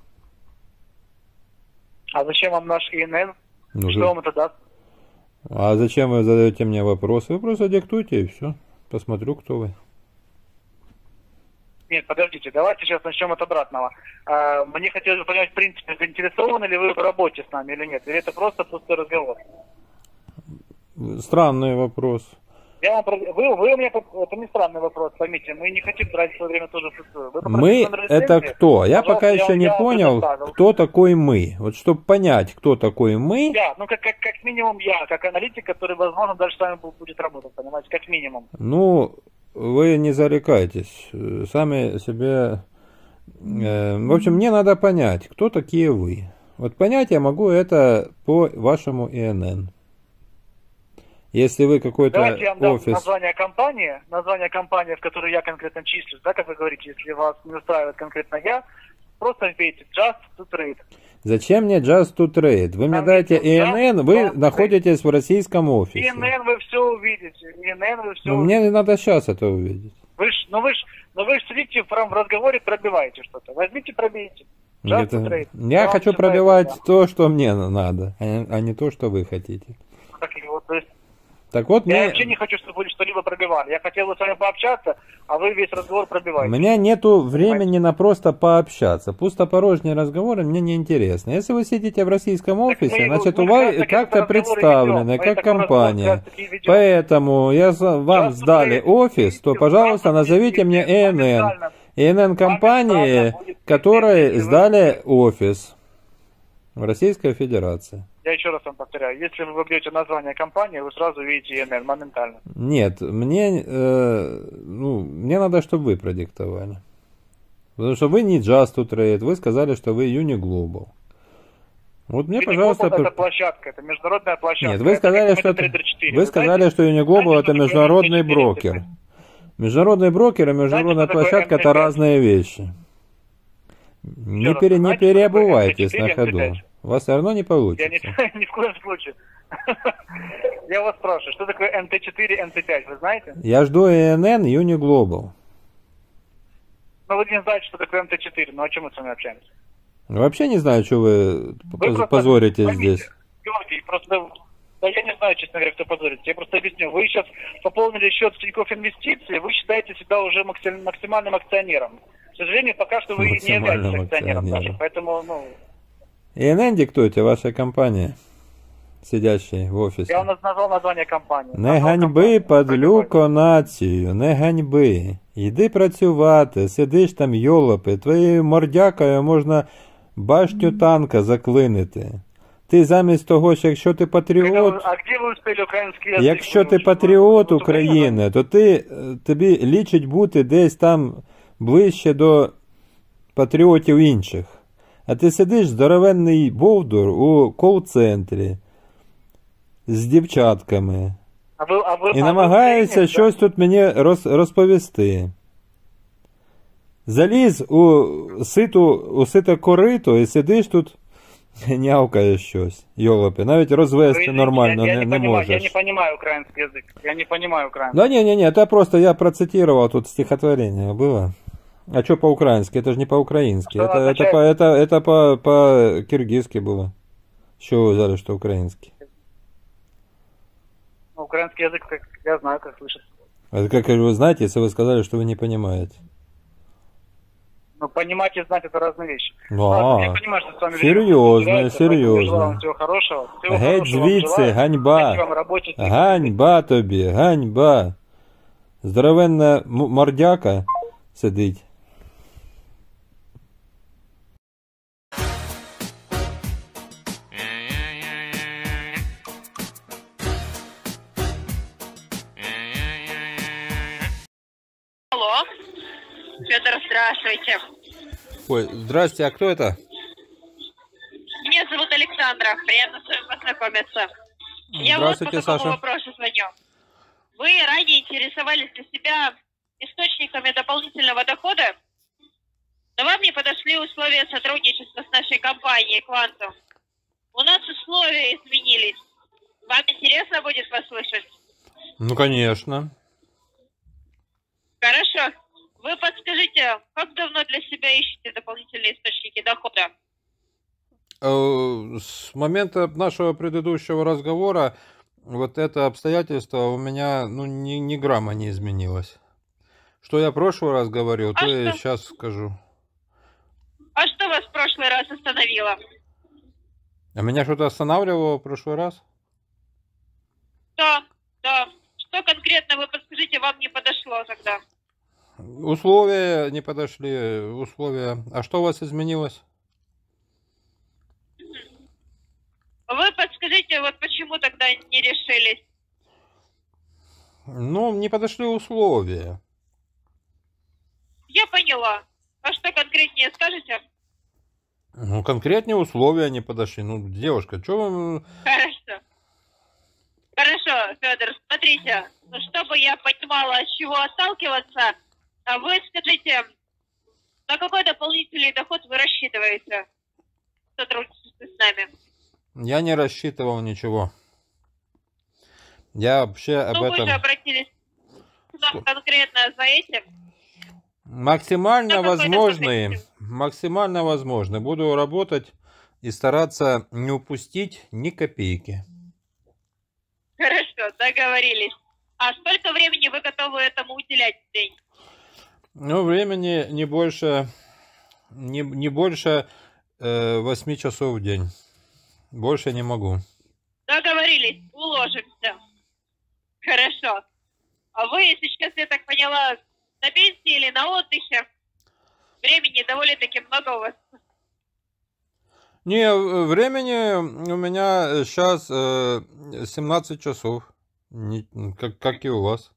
А зачем вам наш ИНН? Ну, Что вам это даст? А зачем вы задаете мне вопросы? Вы просто диктуйте и все. Посмотрю, кто вы. Нет, подождите, давайте сейчас начнем от обратного. А, мне хотелось бы понять, в принципе, заинтересованы ли вы в работе с нами или нет? Или это просто пустой разговор? Странный вопрос. Я вам, вы, вы у меня, это не странный вопрос, поймите, мы не хотим тратить свое время тоже пустую. Мы это кто? Я пока еще я, не я понял, кто такой мы. Вот чтобы понять, кто такой мы. Я, ну как, как, как минимум я, как аналитик, который, возможно, дальше с вами будет работать, понимаете, как минимум. Ну, вы не зарекайтесь, сами себе... Э, в общем, мне надо понять, кто такие вы. Вот понять я могу это по вашему ИНН. Если вы какой-то Давайте я вам дам офис... название компании, название компании, в которой я конкретно числюсь, да, как вы говорите, если вас не устраивает конкретно я, просто вбейте Just to Trade. Зачем мне Just to Trade? Вы мне дайте ИНН, вы находитесь в российском офисе. ИНН вы все увидите, ИНН вы все Но увидите. мне надо сейчас это увидеть. Вы ж, ну вы ж, ну вы ж сидите прям в разговоре, пробиваете что-то. Возьмите, пробейте. Just Это... to Trade. Я вам хочу всё пробивать нравится, то, что мне надо, а не то, что вы хотите. да. Так, и вот, то есть, Так вот, я мне... вообще не хочу, чтобы вы что-либо пробивали. Я хотел бы с вами пообщаться, а вы весь разговор У пробиваете. меня нету времени на просто пообщаться. Пустопорожние разговоры мне не интересны. Если вы сидите в российском офисе, мы- значит, мы у вас как раз как-то таки разговоры представлены, ведем. Мы как такой разговор компания. как раз таки ведем. Поэтому я за- вам Just сдали to trade. офис, то, пожалуйста, назовите мне ИНН. Официально. ИНН компании, Официально будет которой если вы- сдали офис в Российской Федерации. Я еще раз вам повторяю, если вы вобьете название компании, вы сразу увидите ИНН моментально. Нет, мне, э, ну, мне надо, чтобы вы продиктовали. Потому что вы не Just to Trade, вы сказали, что вы Uniglobal. Вот мне, Uniglobal пожалуйста... это площадка, это международная площадка. Нет, вы Это сказали, как что это... MetaTrader четыре. Вы сказали, что Uniglobal знаете, это что такое международный эм тэ четыре? брокер. Международный брокер и международная Знаете, что такое площадка это эм тэ пять? разные вещи. Не, раз, пере, не знаете, что такое переобувайтесь МТ на четыре, ходу. МТ пять? У вас все равно не Я получится. ни, ни в коем случае. Я вас спрашиваю, что такое эм тэ четыре, эм тэ пять, вы знаете? Я жду ИНН, Юниглобал. Ну, вы не знаете, что такое эм тэ четыре, ну о чем мы с вами общаемся? Вообще не знаю, что вы, Вы поз- просто позоритесь поймите, здесь. Георгий, просто, да я не знаю, честно говоря, кто позорится. Я просто объясню. Вы сейчас пополнили счет в Тинькофф Инвестиции, вы считаете себя уже максим- максимальным акционером. К сожалению, пока что вы не являетесь Максимальным акционером акционером. даже. Поэтому, ну, ИНН диктуйте вашей компании, сидящей в офисе. я вам назвал название компании. Не Назвал ганьби компанию. падлюко націю, не ганьби. Йди працювати, сидиш там йолопи, твоєю мордякою можна башню танка заклинити. Ти замість того, що якщо ти Когда вы- патріот, А где вы успели украинский язык? якщо ти выучить? патріот Вы- вы с Украины, України, то ти, е, тобі лічить бути десь там ближче до патріотів інших. А ти сидиш здоровенний бовдур у кол-центрі з дівчатками. А вы, а вы, І а вы намагається украинец, щось тут мені роз, розповісти. Заліз у ситу, у сите корито і сидиш тут, нявкаєш щось, йолопи. Навіть да? Вы розвести извините, нормально я, я не, не, не понимаю, я не можеш. понимаю украинский язык. Я не понимаю украинский. Да не-не-не, это просто я процитировал тут стихотворение было. А что по-украински? Это же не по-украински. Что Это, это, означает? по, это, это по, по-киргизски было. Что вы взяли, что украинский? Ну, украинский язык, как я знаю, как слышать. Это как вы знаете, если вы сказали, что вы не понимаете. Ну, понимать и знать — это разные вещи. А, Ладно, я понимаю, что с вами серьезно, время теряется, поэтому серьезно. желаю вам всего хорошего. Всего Геть хорошего вам звідси, желаю. ганьба. Удачи вам в работе. Ганьба тобі, ганьба. Здоровенна м- мордяка сидить. Алло. Федор, здравствуйте. Ой, здрасте, а кто это? Меня зовут Александра. Приятно с вами познакомиться. Я вот по Здравствуйте, какому Саша. вопросу звоню. Вы ранее интересовались для себя источниками дополнительного дохода, но вам не подошли условия сотрудничества с нашей компанией «Квантум». У нас условия изменились. Вам интересно будет послушать? Ну, конечно. Хорошо. Вы подскажите, как давно для себя ищете дополнительные источники дохода? Э, С момента нашего предыдущего разговора вот это обстоятельство у меня, ну, ни, ни грамма не изменилось. Что я в прошлый раз говорил, А то я что? сейчас скажу. А что вас в прошлый раз остановило? А меня что-то останавливало в прошлый раз? Да, да. Что конкретно, вы подскажите, вам не подошло тогда? Условия не подошли, условия. А что у вас изменилось? Вы подскажите, вот почему тогда не решились? Ну, не подошли условия. Я поняла. А что конкретнее скажете? Ну, конкретнее условия не подошли. Ну, девушка, что вы... Хорошо. Хорошо, Федор, смотрите, ну, чтобы я понимала, от чего отталкиваться, а вы скажите, на какой дополнительный доход вы рассчитываете в сотрудничестве с нами? Я не рассчитывал ничего. Я вообще об Ну, вы этом... же обратились к нам конкретно за этим. Максимально Ну, какой возможный, дополнительный? максимально возможный. Буду работать и стараться не упустить ни копейки. Хорошо, договорились. А сколько времени вы готовы этому уделять в день? Ну, времени не больше, не, не больше э, восьми часов в день. Больше не могу. Договорились, уложимся. Хорошо. А вы сейчас, я так поняла, на пенсии или на отдыхе? Времени довольно-таки много у вас. Не, э, времени у меня сейчас э, семнадцать часов. Не- как, как и у вас.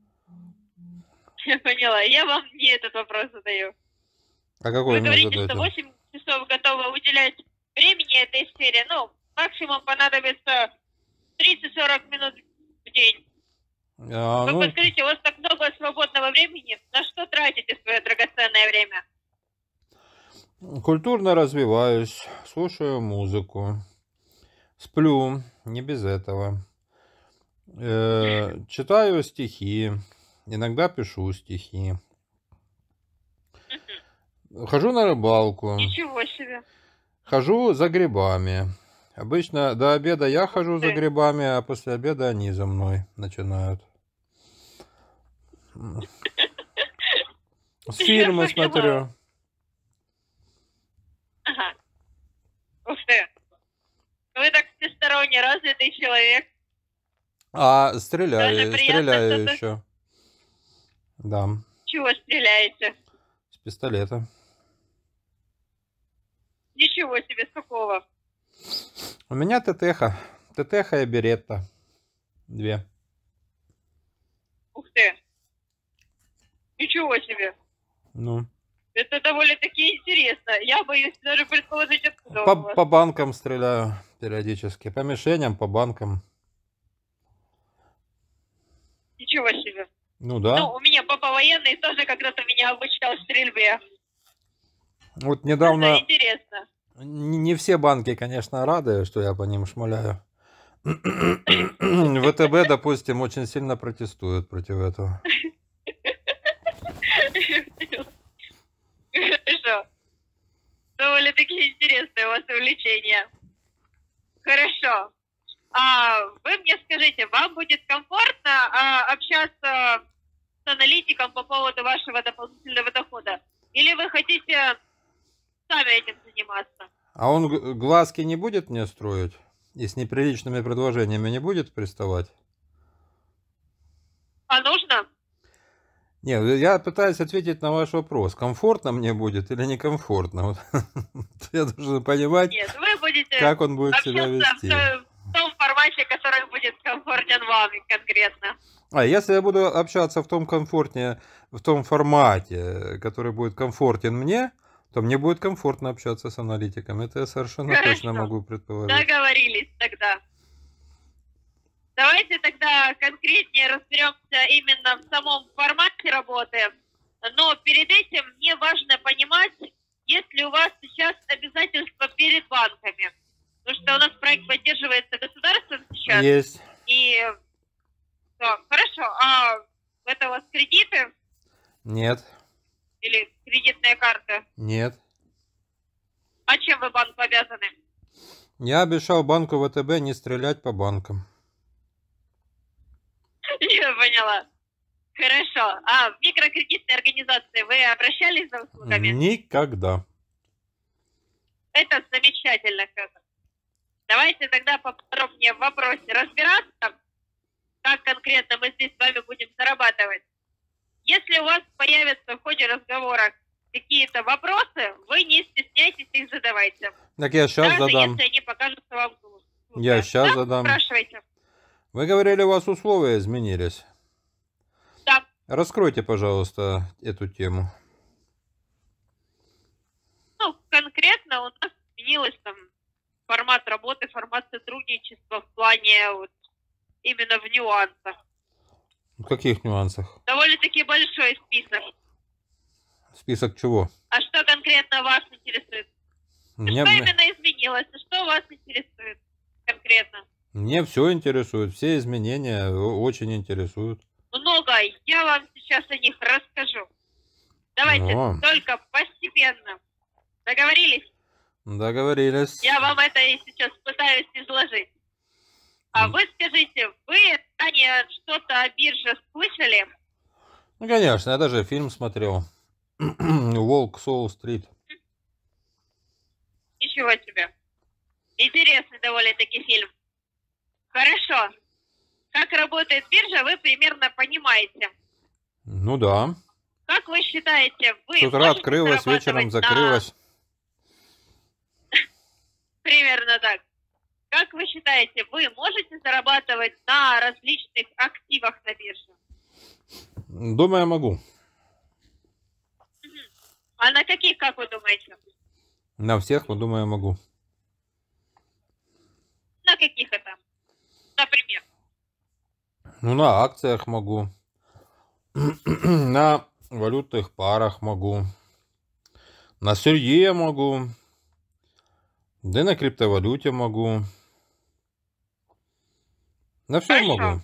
Я поняла. Я вам не этот вопрос задаю. А какой Вы мне говорите, задаете? что восемь часов готовы уделять времени этой сфере. Ну, максимум понадобится тридцать-сорок минут в день. А, Вы ну, подскажите, у вас так много свободного времени? На что тратите свое драгоценное время? Культурно развиваюсь, слушаю музыку, сплю, не без этого. Э, читаю стихи, иногда пишу стихи. Хожу на рыбалку, Ничего себе. хожу за грибами. Обычно до обеда я хожу за ты. грибами, а после обеда они за мной начинают. С фильмы Я поняла. смотрю. Ага. Ух ты. Вы так всесторонне развитый человек. А стреляю, Даже приятно стреляю что-то- еще. Да, Чего стреляете? с пистолета. Ничего себе, с какого? У меня ТТХ. ТТХ и Беретта. Две. Ух ты. Ничего себе. Ну. Это довольно-таки интересно. Я боюсь даже предположить, откуда По, он у вас. по банкам стреляю периодически. По мишеням, по банкам. Ничего себе. Ну да. Ну, у меня папа военный тоже когда-то меня обучал стрельбе. Вот Это недавно... интересно. Не не все банки, конечно, рады, что я по ним шмаляю. ВТБ, допустим, очень сильно протестуют против этого. Хорошо. Довольно-таки интересное у вас увлечение. Хорошо. А вы мне скажите, вам будет комфортно а, общаться с аналитиком по поводу вашего дополнительного дохода? Или вы хотите сами этим заниматься? А он г- глазки не будет мне строить? И с неприличными предложениями не будет приставать? А нужно? Нет, я пытаюсь ответить на ваш вопрос. Комфортно мне будет или некомфортно? Вот. Я должен понимать, Нет, вы будете как он будет себя общаться в, вести. то- в том формате, который будет комфортен вам конкретно. А если я буду общаться в том комфортнее, в том формате, который будет комфортен мне, то мне будет комфортно общаться с аналитиком. Это я совершенно Хорошо. точно могу предположить. Договорились тогда. Давайте тогда конкретнее разберемся именно в самом формате работы. Но перед этим мне важно понимать, есть ли у вас сейчас обязательства перед банками. Потому что у нас проект поддерживается государством сейчас. Есть. И да, хорошо. А это у вас кредиты Нет. или кредитная карта? Нет. А чем вы банку обязаны? Я обещал банку ВТБ не стрелять по банкам. Я поняла. Хорошо. А в микрокредитной организации вы обращались за услугами? Никогда. Это замечательно, Петр. Давайте тогда поподробнее в вопросе разбираться, как конкретно мы здесь с вами будем зарабатывать. Если у вас появятся в ходе разговора какие-то вопросы, вы не стесняйтесь, их задавайте. Так я сейчас Даже задам. если они покажутся вам глупыми. Я сейчас Да? задам. Спрашивайте. Вы говорили, у вас условия изменились. Да. Раскройте, пожалуйста, эту тему. Ну, конкретно у нас изменилось там формат работы, формат сотрудничества в плане вот именно в нюансах. В каких нюансах? Довольно-таки большой список. Список чего? А что конкретно вас интересует? Мне, Что именно изменилось? И что вас интересует конкретно? мне все интересует, все изменения о- очень интересуют. Много. Я вам сейчас о них расскажу. Давайте О. только постепенно. Договорились? Договорились. Я вам это и сейчас пытаюсь изложить. А М. вы скажите, вы ранее что-то о бирже слышали? Ну, конечно, я даже фильм смотрел. Волк с Уолл-стрит. Ничего себе. Интересный довольно-таки фильм. Хорошо. Как работает биржа, вы примерно понимаете. Ну да. Как вы считаете, вы С утра можете открылась, вечером зарабатывать на- закрылась. Примерно так. Как вы считаете, вы можете зарабатывать на различных активах на бирже? Думаю, могу. А на каких, как вы думаете? На всех, но думаю, могу. На каких это? Например. Ну, на акциях могу. На валютных парах могу. На сырье я могу. Да и на криптовалюте могу. На все Хорошо. могу.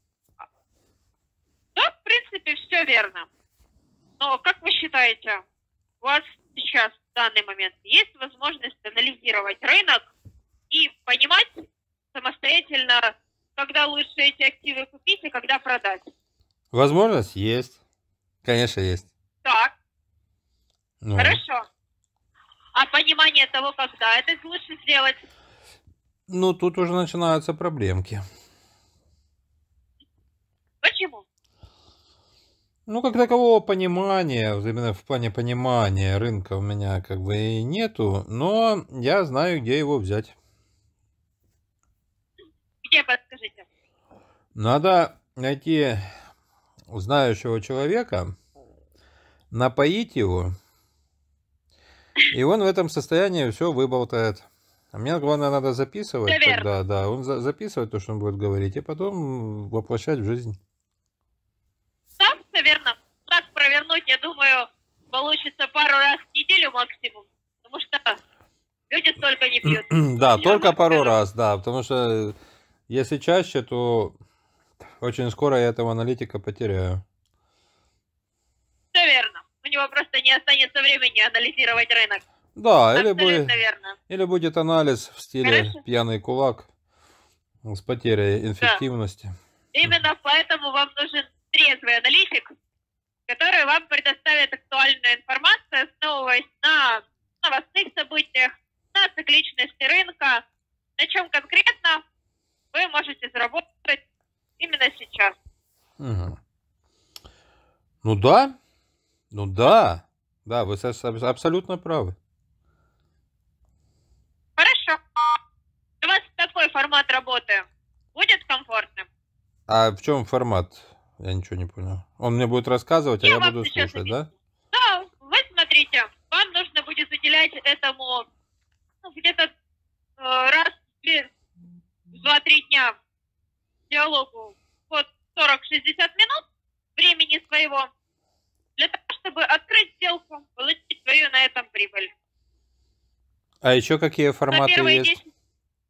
Да, в принципе, все верно. Но как вы считаете, у вас сейчас в данный момент есть возможность анализировать рынок и понимать самостоятельно, когда лучше эти активы купить и когда продать? Возможность есть. Конечно, есть. Так, Ну, хорошо. А понимание того, когда это лучше сделать? ну, тут уже начинаются проблемки. Почему? Ну, как такового понимания, вот именно в плане понимания рынка у меня как бы и нету, но я знаю, где его взять. Где, подскажите? Надо найти знающего человека, напоить его, и он в этом состоянии все выболтает. А мне, главное, надо записывать Всё верно. тогда, да, он за- записывает то, что он будет говорить, и потом воплощать в жизнь. Да, все верно. Так провернуть, я думаю, получится пару раз в неделю максимум. Потому что люди столько не пьют. Да, Я только вам пару скажу. раз, да, потому что если чаще, то очень скоро я этого аналитика потеряю. Все верно. У него просто не останется времени анализировать рынок. Да, или будет, Абсолютно верно. или будет анализ в стиле Хорошо. пьяный кулак с потерей инфективности. Именно поэтому вам нужен трезвый аналитик, который вам предоставит актуальную информацию, основываясь на новостных событиях, на цикличности рынка, на чем конкретно вы можете заработать именно сейчас. Мгм. Ну да, ну да, да, вы со- аб- абсолютно правы. Хорошо. У вас такой формат работы будет комфортным? А в чем формат? Я ничего не понял. Он мне будет рассказывать, а Я я вам буду сейчас слушать, да? Да, вы смотрите, вам нужно будет уделять этому ну, где-то э, раз в два-три дня диалогу вот сорок-шестьдесят минут времени своего для того, чтобы открыть сделку, получить свою на этом прибыль. А еще какие На форматы первые есть? десять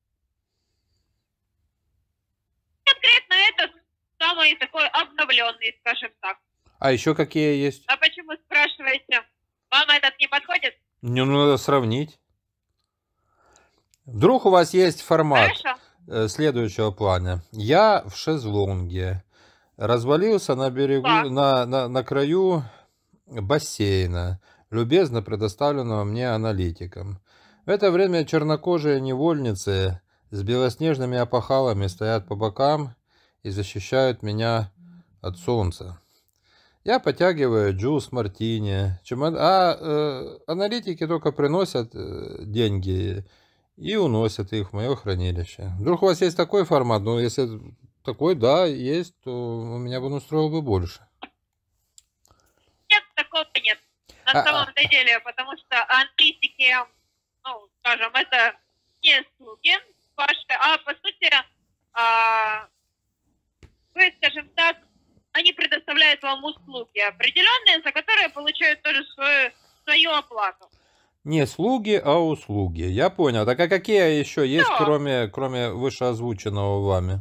конкретно это самый такой обновленный, скажем так. А еще какие есть? А почему спрашиваете? Вам этот не подходит? Мне надо сравнить. Вдруг у вас есть формат Хорошо. э, следующего плана. Я в шезлонге развалился на берегу, Так. на, на, на краю бассейна, любезно предоставленного мне аналитиком. В это время чернокожие невольницы с белоснежными опахалами стоят по бокам и защищают меня от солнца. Я подтягиваю джуз мартини, чемод- а э, аналитики только приносят э, деньги и уносят их в мое хранилище. Вдруг у вас есть такой формат? Ну, если такой, да, есть, то меня бы он устроил бы больше. Нет, такого нет. На А, самом-то деле, потому что аналитики, ну, скажем, это не слуги ваши, а по сути, а, вы, скажем так, они предоставляют вам услуги определенные, за которые получают тоже свою, свою оплату. Не слуги, а услуги. Я понял. Так а какие еще есть, Да. кроме, кроме вышеозвученного вами?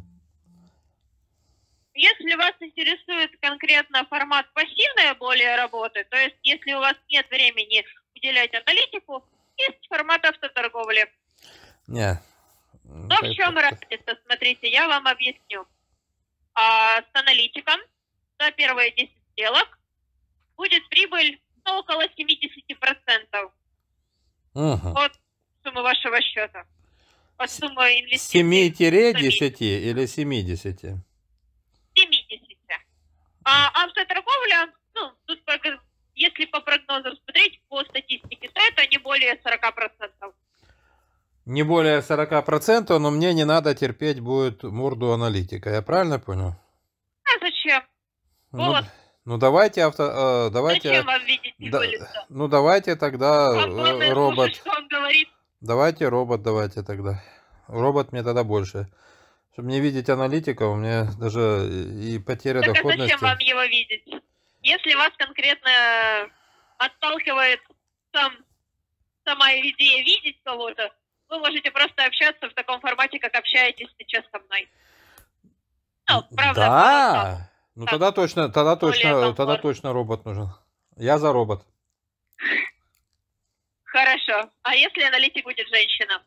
Если вас интересует конкретно формат пассивной более работы, то есть если у вас нет времени уделять аналитику, есть формат автоторговли. Не. Но в чем разница? Смотрите, я вам объясню. А с аналитиком за первые десять сделок будет прибыль ну, около семьдесят процентов Угу. от суммы вашего счета. От суммы инвестиций. семь-десять или семьдесят? семьдесят. А автоторговля, ну, тут, по- если по прогнозам смотреть, по статистике, то это не более сорок процентов. Не более сорок процентов, но мне не надо терпеть будет морду аналитика. Я правильно понял? А зачем? Ну, Вот. ну давайте авто, э, давайте, Зачем вам видеть да- его лицо? ну давайте тогда Вам э, главное робот. слушать, что он говорит. Давайте робот, давайте тогда. Робот мне тогда больше. Чтобы не видеть аналитика, у меня даже и потеря Так а доходности. зачем вам его видеть? Если вас конкретно отталкивает сам сама идея видеть кого-то, вы можете просто общаться в таком формате, как общаетесь сейчас со мной. Ну, правда, Да. Ну так, тогда точно, тогда более точно, тогда комфортно. точно робот нужен. Я за робот. Хорошо. А если аналитик будет женщина?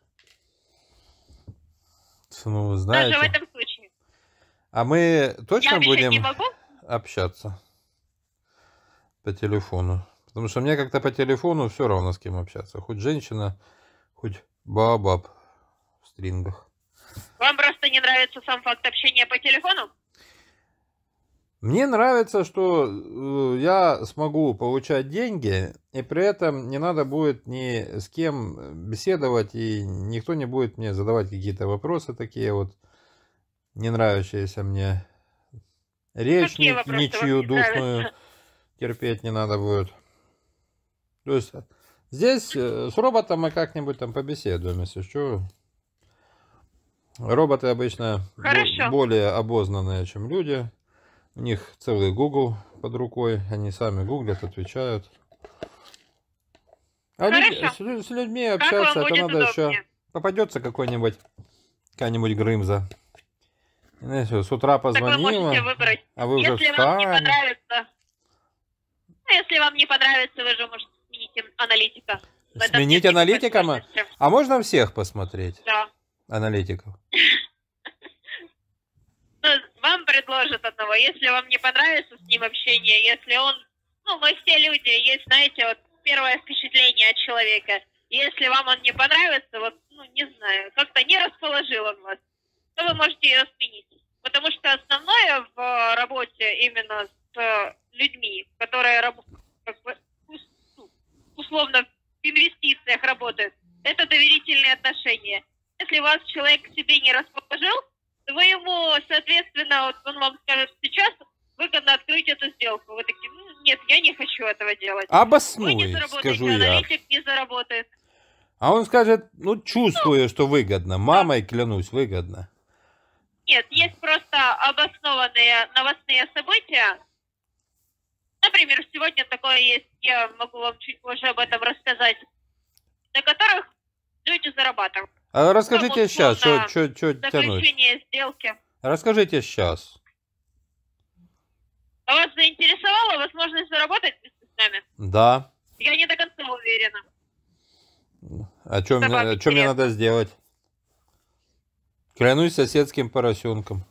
Ну, вы Даже в знаете. этом случае. А мы Я точно обещать не будем могу. общаться по телефону? Потому что мне как-то по телефону все равно с кем общаться. Хоть женщина, хоть бабаб в стрингах. Вам просто не нравится сам факт общения по телефону? Мне нравится, что э, я смогу получать деньги, и при этом не надо будет ни с кем беседовать, и никто не будет мне задавать какие-то вопросы такие вот, не нравящиеся мне. Речь Какие ни- вопросы ничью вам не душную нравятся? терпеть не надо будет. То есть здесь э, с роботом мы как-нибудь там побеседуем, если что. Роботы обычно бо- Хорошо. более обознанные, чем люди. У них целый Google под рукой, они сами гуглят, отвечают. А люди- Хорошо. с, лю- с людьми Как общаться, вам это будет надо еще... удобнее? Попадется какой-нибудь, какая-нибудь Грымза. Знаете, с утра Так вы позвонила, можете выбрать. а вы уже Если вам не встали. понравится, ну, если вам не понравится, вы же можете сменить ан- аналитика. В этом Сменить нет никакой аналитика? ма- сложности. А можно всех посмотреть, Да. аналитиков? Ну, вам предложат одного. Если вам не понравится с ним общение, если он... Ну, мы все люди, есть, знаете, вот первое впечатление от человека. Если вам он не понравится, вот, ну, не знаю, как-то не расположил он вас, то вы можете ее сменить. Потому что основное в работе именно с э, людьми, которые раб- как бы, ус- ну, условно в инвестициях работают, это доверительные отношения. Если вас человек к себе не расположил, то вы ему, соответственно, вот он вам скажет, сейчас выгодно открыть эту сделку. Вы такие, ну, нет, я не хочу этого делать. Вы не Обоснуй, заработаете, скажу я. аналитик не заработает. А он скажет, ну, чувствую, что выгодно. Мамой клянусь, выгодно. Нет, есть просто обоснованные новостные события. Например, сегодня такое есть, я могу вам чуть позже об этом рассказать, на которых люди зарабатывают. А расскажите Ну, сейчас, условно, что тянуть? Заключение сделки. Расскажите сейчас. А вас заинтересовала возможность заработать вместе с нами? Да. Я не до конца уверена. А что Это мне, вам а чё мне интересно. надо сделать? Клянусь соседским поросенком.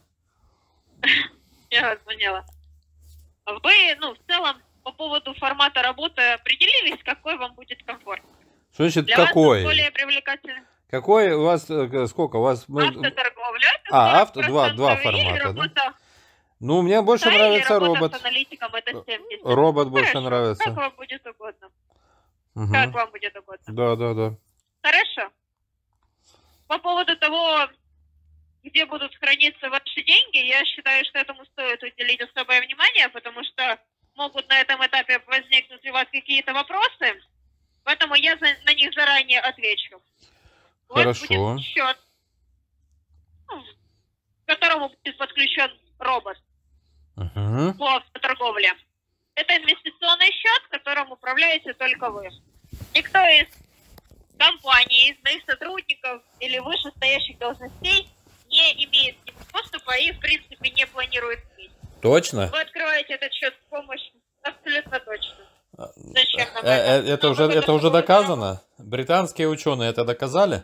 Я звонила. Вы, ну, в целом, по поводу формата работы определились, какой вам будет комфорт? Что значит Для вас какой? он более привлекательный. Какой у вас, э, сколько? У вас... мы- Автоторговля. это А, авто- сорок два- два процентов, или формата, да? работа, Ну, мне больше да, или нравится работа робот. с аналитиком, это семьдесят. Робот больше Хорошо, нравится. Как вам будет угодно. Мгм. Как вам будет угодно. Да, да, да. Хорошо. По поводу того, где будут храниться ваши деньги, я считаю, что этому стоит уделить особое внимание, потому что могут на этом этапе возникнуть у вас какие-то вопросы, поэтому я за- на них заранее отвечу. У вас Хорошо. будет счет, ну, к которому будет подключен робот Мгм. по автоторговле. Это инвестиционный счет, которым управляете только вы. Никто из компаний, из моих сотрудников или вышестоящих должностей не имеет к нему доступа и, в принципе, не планирует иметь. Точно? Вы открываете этот счет с помощью абсолютно точно. Зачем нам Э, э, это? Это Нам уже, выгодно, это уже чтобы вы доказано? Британские ученые это доказали?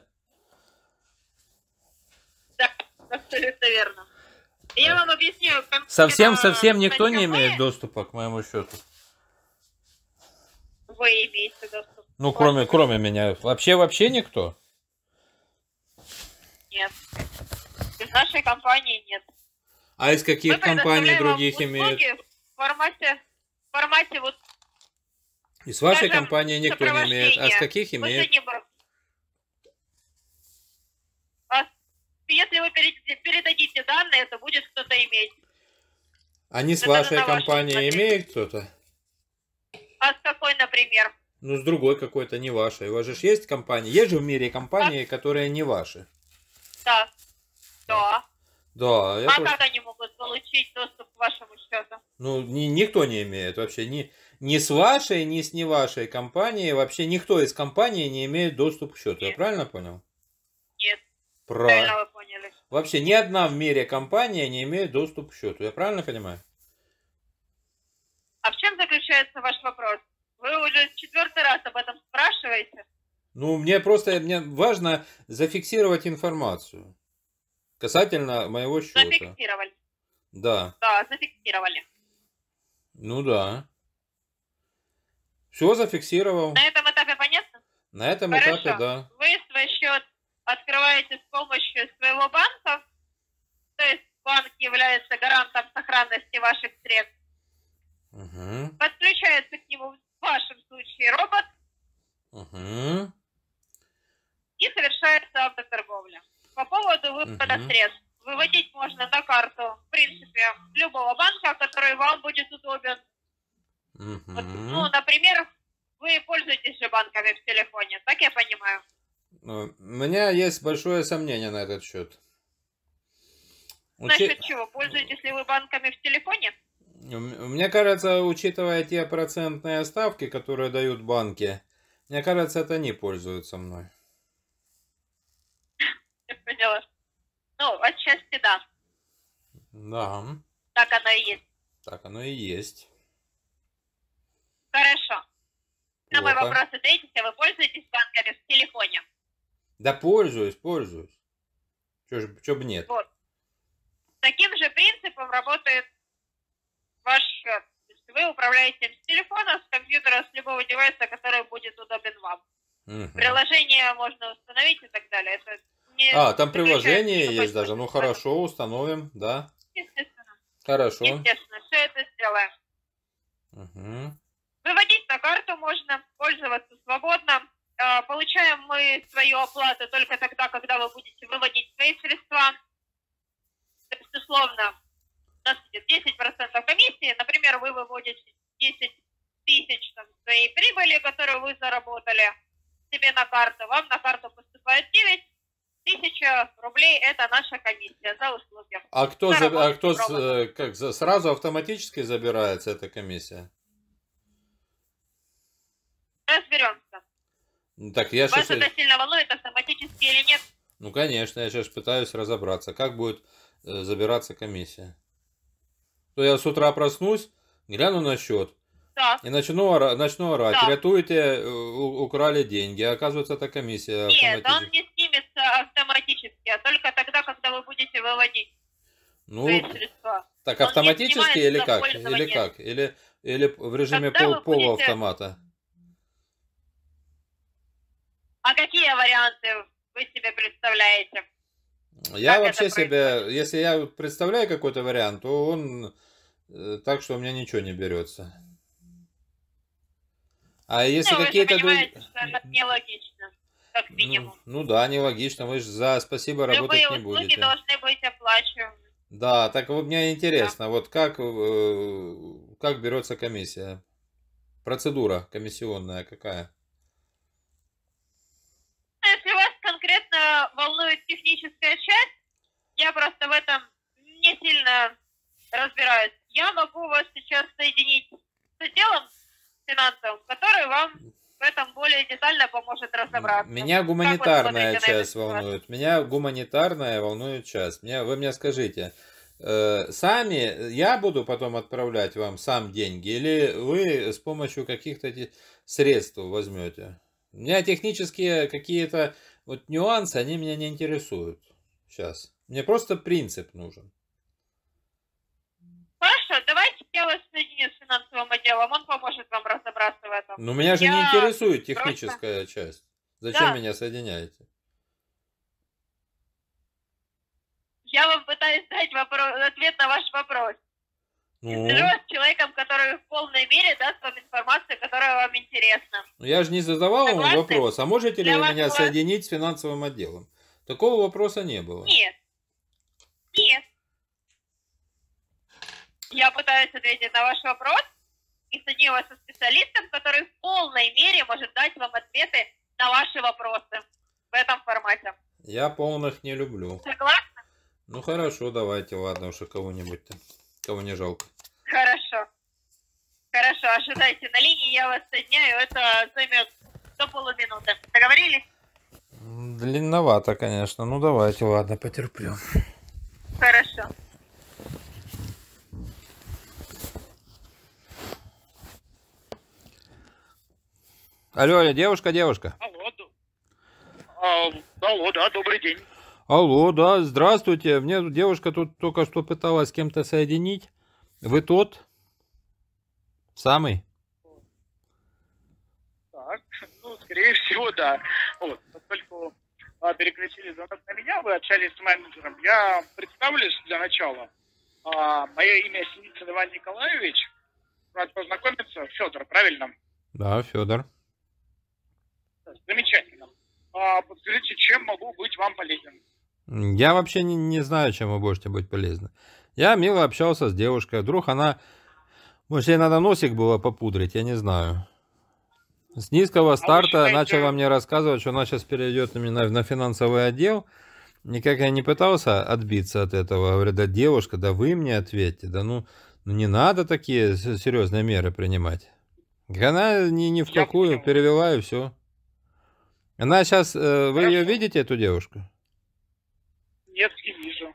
Да, абсолютно верно. Я вам объясню. как Совсем, это совсем никто статья не вы- имеет доступа к моему счету? Вы имеете доступ. Ну, кроме, кроме меня. Вообще, вообще никто? Нет. Из нашей компании нет. А из каких Мы компаний предоставляем вам других имеют? услуги в формате, в формате вот, И с вашей скажем, компанией никто не имеет. А с сопровождения. каких Мы имеет? за ним- А если вы перед- передадите данные, то будет кто-то иметь. Они с это вашей на ваше компанией усмотрение. имеет кто-то? А с какой, например? Ну, с другой какой-то, не вашей. У вас же ж есть компании? Есть же в мире компании, которые не ваши. Да. Да. Да, я А тоже- как они могут получить доступ к вашему счету? Ну, ни- никто не имеет вообще. Ни, ни с вашей, ни с не вашей компанией, вообще никто из компании не имеет доступ к счету. Я правильно понял? Нет. Правильно. Правильно вы поняли. Вообще ни одна в мире компания не имеет доступ к счету. Я правильно понимаю? А в чем заключается ваш вопрос? Вы уже четвертый раз об этом спрашиваете. Ну, мне просто мне важно зафиксировать информацию касательно моего счета. Зафиксировали. Да. Да, зафиксировали. Ну да. Все зафиксировал. На этом этапе понятно? На этом Хорошо. этапе, да. Вы свой счет открываете с помощью своего банка, то есть банк является гарантом сохранности ваших средств. Угу. Подключается к нему в вашем случае робот Угу. и совершается автоторговля. По поводу выхода Мгм. средств. Выводить можно на карту, в принципе, любого банка, который вам будет удобен. Вот, ну, Угу. например, вы пользуетесь же банками в телефоне, так я понимаю. У меня есть большое сомнение на этот счет. Учи- Насчет чего? Пользуетесь ли вы банками в телефоне? М- Мне кажется, учитывая те процентные ставки, которые дают банки, мне кажется, это они пользуются мной. Я поняла. Ну, отчасти да. Да, Так оно и есть. так оно и есть. Хорошо. На мой Плохо. вопрос ответите, вы пользуетесь банками в телефоне? Да пользуюсь, пользуюсь. Чё, ж- чё бы нет. Вот. Таким же принципом работает ваш счет. То есть вы управляете им с телефона, с компьютера, с любого девайса, который будет удобен вам. Мгм. Приложение можно установить и так далее. Это не А, там заключает приложение никакой есть даже. Ну смысл в этом. хорошо, установим, да. Естественно. Хорошо. Естественно, все это сделаем. Угу. Выводить на карту можно, пользоваться свободно. Э, Получаем мы свою оплату только тогда, когда вы будете выводить свои средства. То есть, условно, у нас идет десять процентов комиссии. Например, вы выводите десять тысяч там, своей прибыли, которую вы заработали себе на карту. Вам на карту поступает девять тысяч рублей. Это наша комиссия за услуги. А кто, За за- а работу кто с с- роботом. э, как, за- сразу автоматически забирается эта комиссия? Разберемся. Ну, Так я Вас сейчас... это сильно волнует, автоматически или нет? Ну, конечно, я сейчас пытаюсь разобраться, как будет э, забираться комиссия. То я с утра проснусь, гляну на счет Да. и начну, ора- начну орать. Да. Рятуйте, э, у- украли деньги. А оказывается, это комиссия Нет, он автоматически. не снимется автоматически, а только тогда, когда вы будете выводить Ну, свои средства. так он не автоматически снимается или за как? пользование. Или как? Или, или в режиме Когда пол, вы будете- полуавтомата? А какие варианты вы себе представляете? Я Как вообще это себе, если я вот представляю какой-то вариант, то он э, так, что у меня ничего не берется. А если Ну, вы же какие-то... друг- понимаете, что это нелогично, как Ну, минимум. ну да, нелогично, вы же за спасибо работать Любые не услуги будете. должны быть оплачиваемы. Да, так вот мне интересно, вот как, э, как берется комиссия? Процедура комиссионная какая? Если вас конкретно волнует техническая часть, я просто в этом не сильно разбираюсь. Я могу вас сейчас соединить с отделом финансовым, который вам в этом более детально поможет разобраться. Меня Как вы гуманитарная смотрите на эту часть ситуацию? волнует. Меня гуманитарная волнует часть. Меня, вы мне скажите, э, сами я буду потом отправлять вам сам деньги, или вы с помощью каких-то те- средств возьмете? У меня технические какие-то вот нюансы, они меня не интересуют сейчас. Мне просто принцип нужен. Хорошо, давайте я вас соединю с финансовым отделом, он поможет вам разобраться в этом. Но меня же не Я интересует просто- техническая часть. Зачем Да. меня соединяете? Я вам пытаюсь дать вопрос, ответ на ваш вопрос. Ну, Свяжу вас с человеком, который в полной мере даст вам информацию, которая вам интересна. ну, я же не задавал вам Согласны? вопрос, а можете ли Для вы вас меня была- соединить с финансовым отделом? Такого вопроса не было. Нет. Нет. Я пытаюсь ответить на ваш вопрос и соединю вас со специалистом, который в полной мере может дать вам ответы на ваши вопросы в этом формате. Я полных не люблю. Согласны? Ну хорошо, давайте, ладно уж, и кого-нибудь там, кого не жалко. Хорошо. Хорошо. Хорошо, ожидайте на линии, я вас соединяю, это займет до полуминуты. Договорились? Длинновато, конечно. Ну давайте, ладно, потерплю. Хорошо. Алло, алло, девушка, девушка. Алло, а, алло, да, добрый день. Алло, да, здравствуйте. Мне тут девушка тут только что пыталась с кем-то соединить. Вы тот? Самый? Так, ну, скорее всего, да. Вот, поскольку а, переключили звонок на меня, вы общались с менеджером. Я представлюсь для начала. А, мое имя Синицын Иван Николаевич. Рад познакомиться. Федор, правильно? Да, Федор. Замечательно. А, подскажите, чем могу быть вам полезен? Я вообще не, не знаю, чем вы можете быть полезны. Я мило общался с девушкой. Вдруг она... Может, ей надо носик было попудрить, я не знаю. С низкого старта считаете... начала мне рассказывать, что она сейчас перейдет именно на финансовый отдел. Никак я не пытался отбиться от этого. Говорю, да девушка, да вы мне ответьте. Да ну, ну не надо такие серьезные меры принимать. Она ни, ни в Я какую понял. перевела и все. Она сейчас... Э, вы Хорошо. ее видите, эту девушку? Нет, не вижу.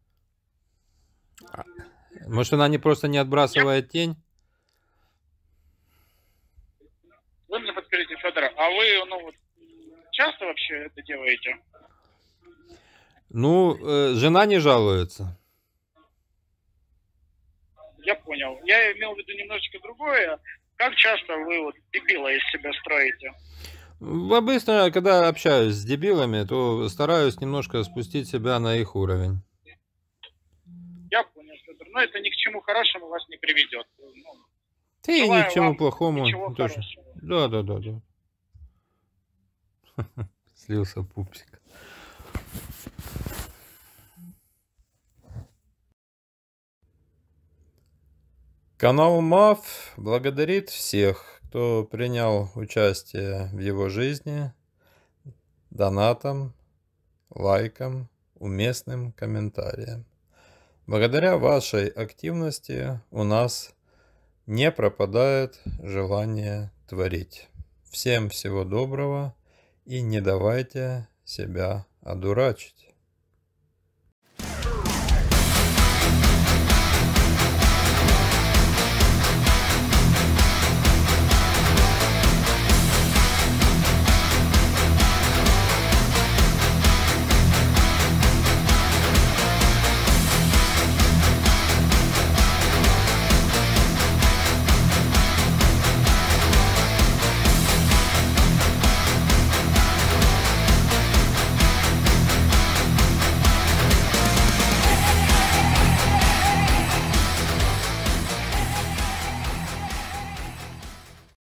Может, она не просто не отбрасывает тень? Вы мне подскажите, Федор, а вы, ну, вот, часто вообще это делаете? Ну, э, жена не жалуется. Я понял. Я имел в виду немножечко другое. Как часто вы вот дебила из себя строите? Обычно, когда общаюсь с дебилами, то стараюсь немножко спустить себя на их уровень. Я понял, Федор. Но это ни к чему хорошему вас не приведет. Ну, Ты ни желаю к чему вам плохому. ничего Тоже. хорошего. Да, да, да, да. Слился пупсик. Канал МАФ благодарит всех, кто принял участие в его жизни донатом, лайком, уместным комментарием. Благодаря вашей активности у нас не пропадает желание творить. Всем всего доброго и не давайте себя одурачить.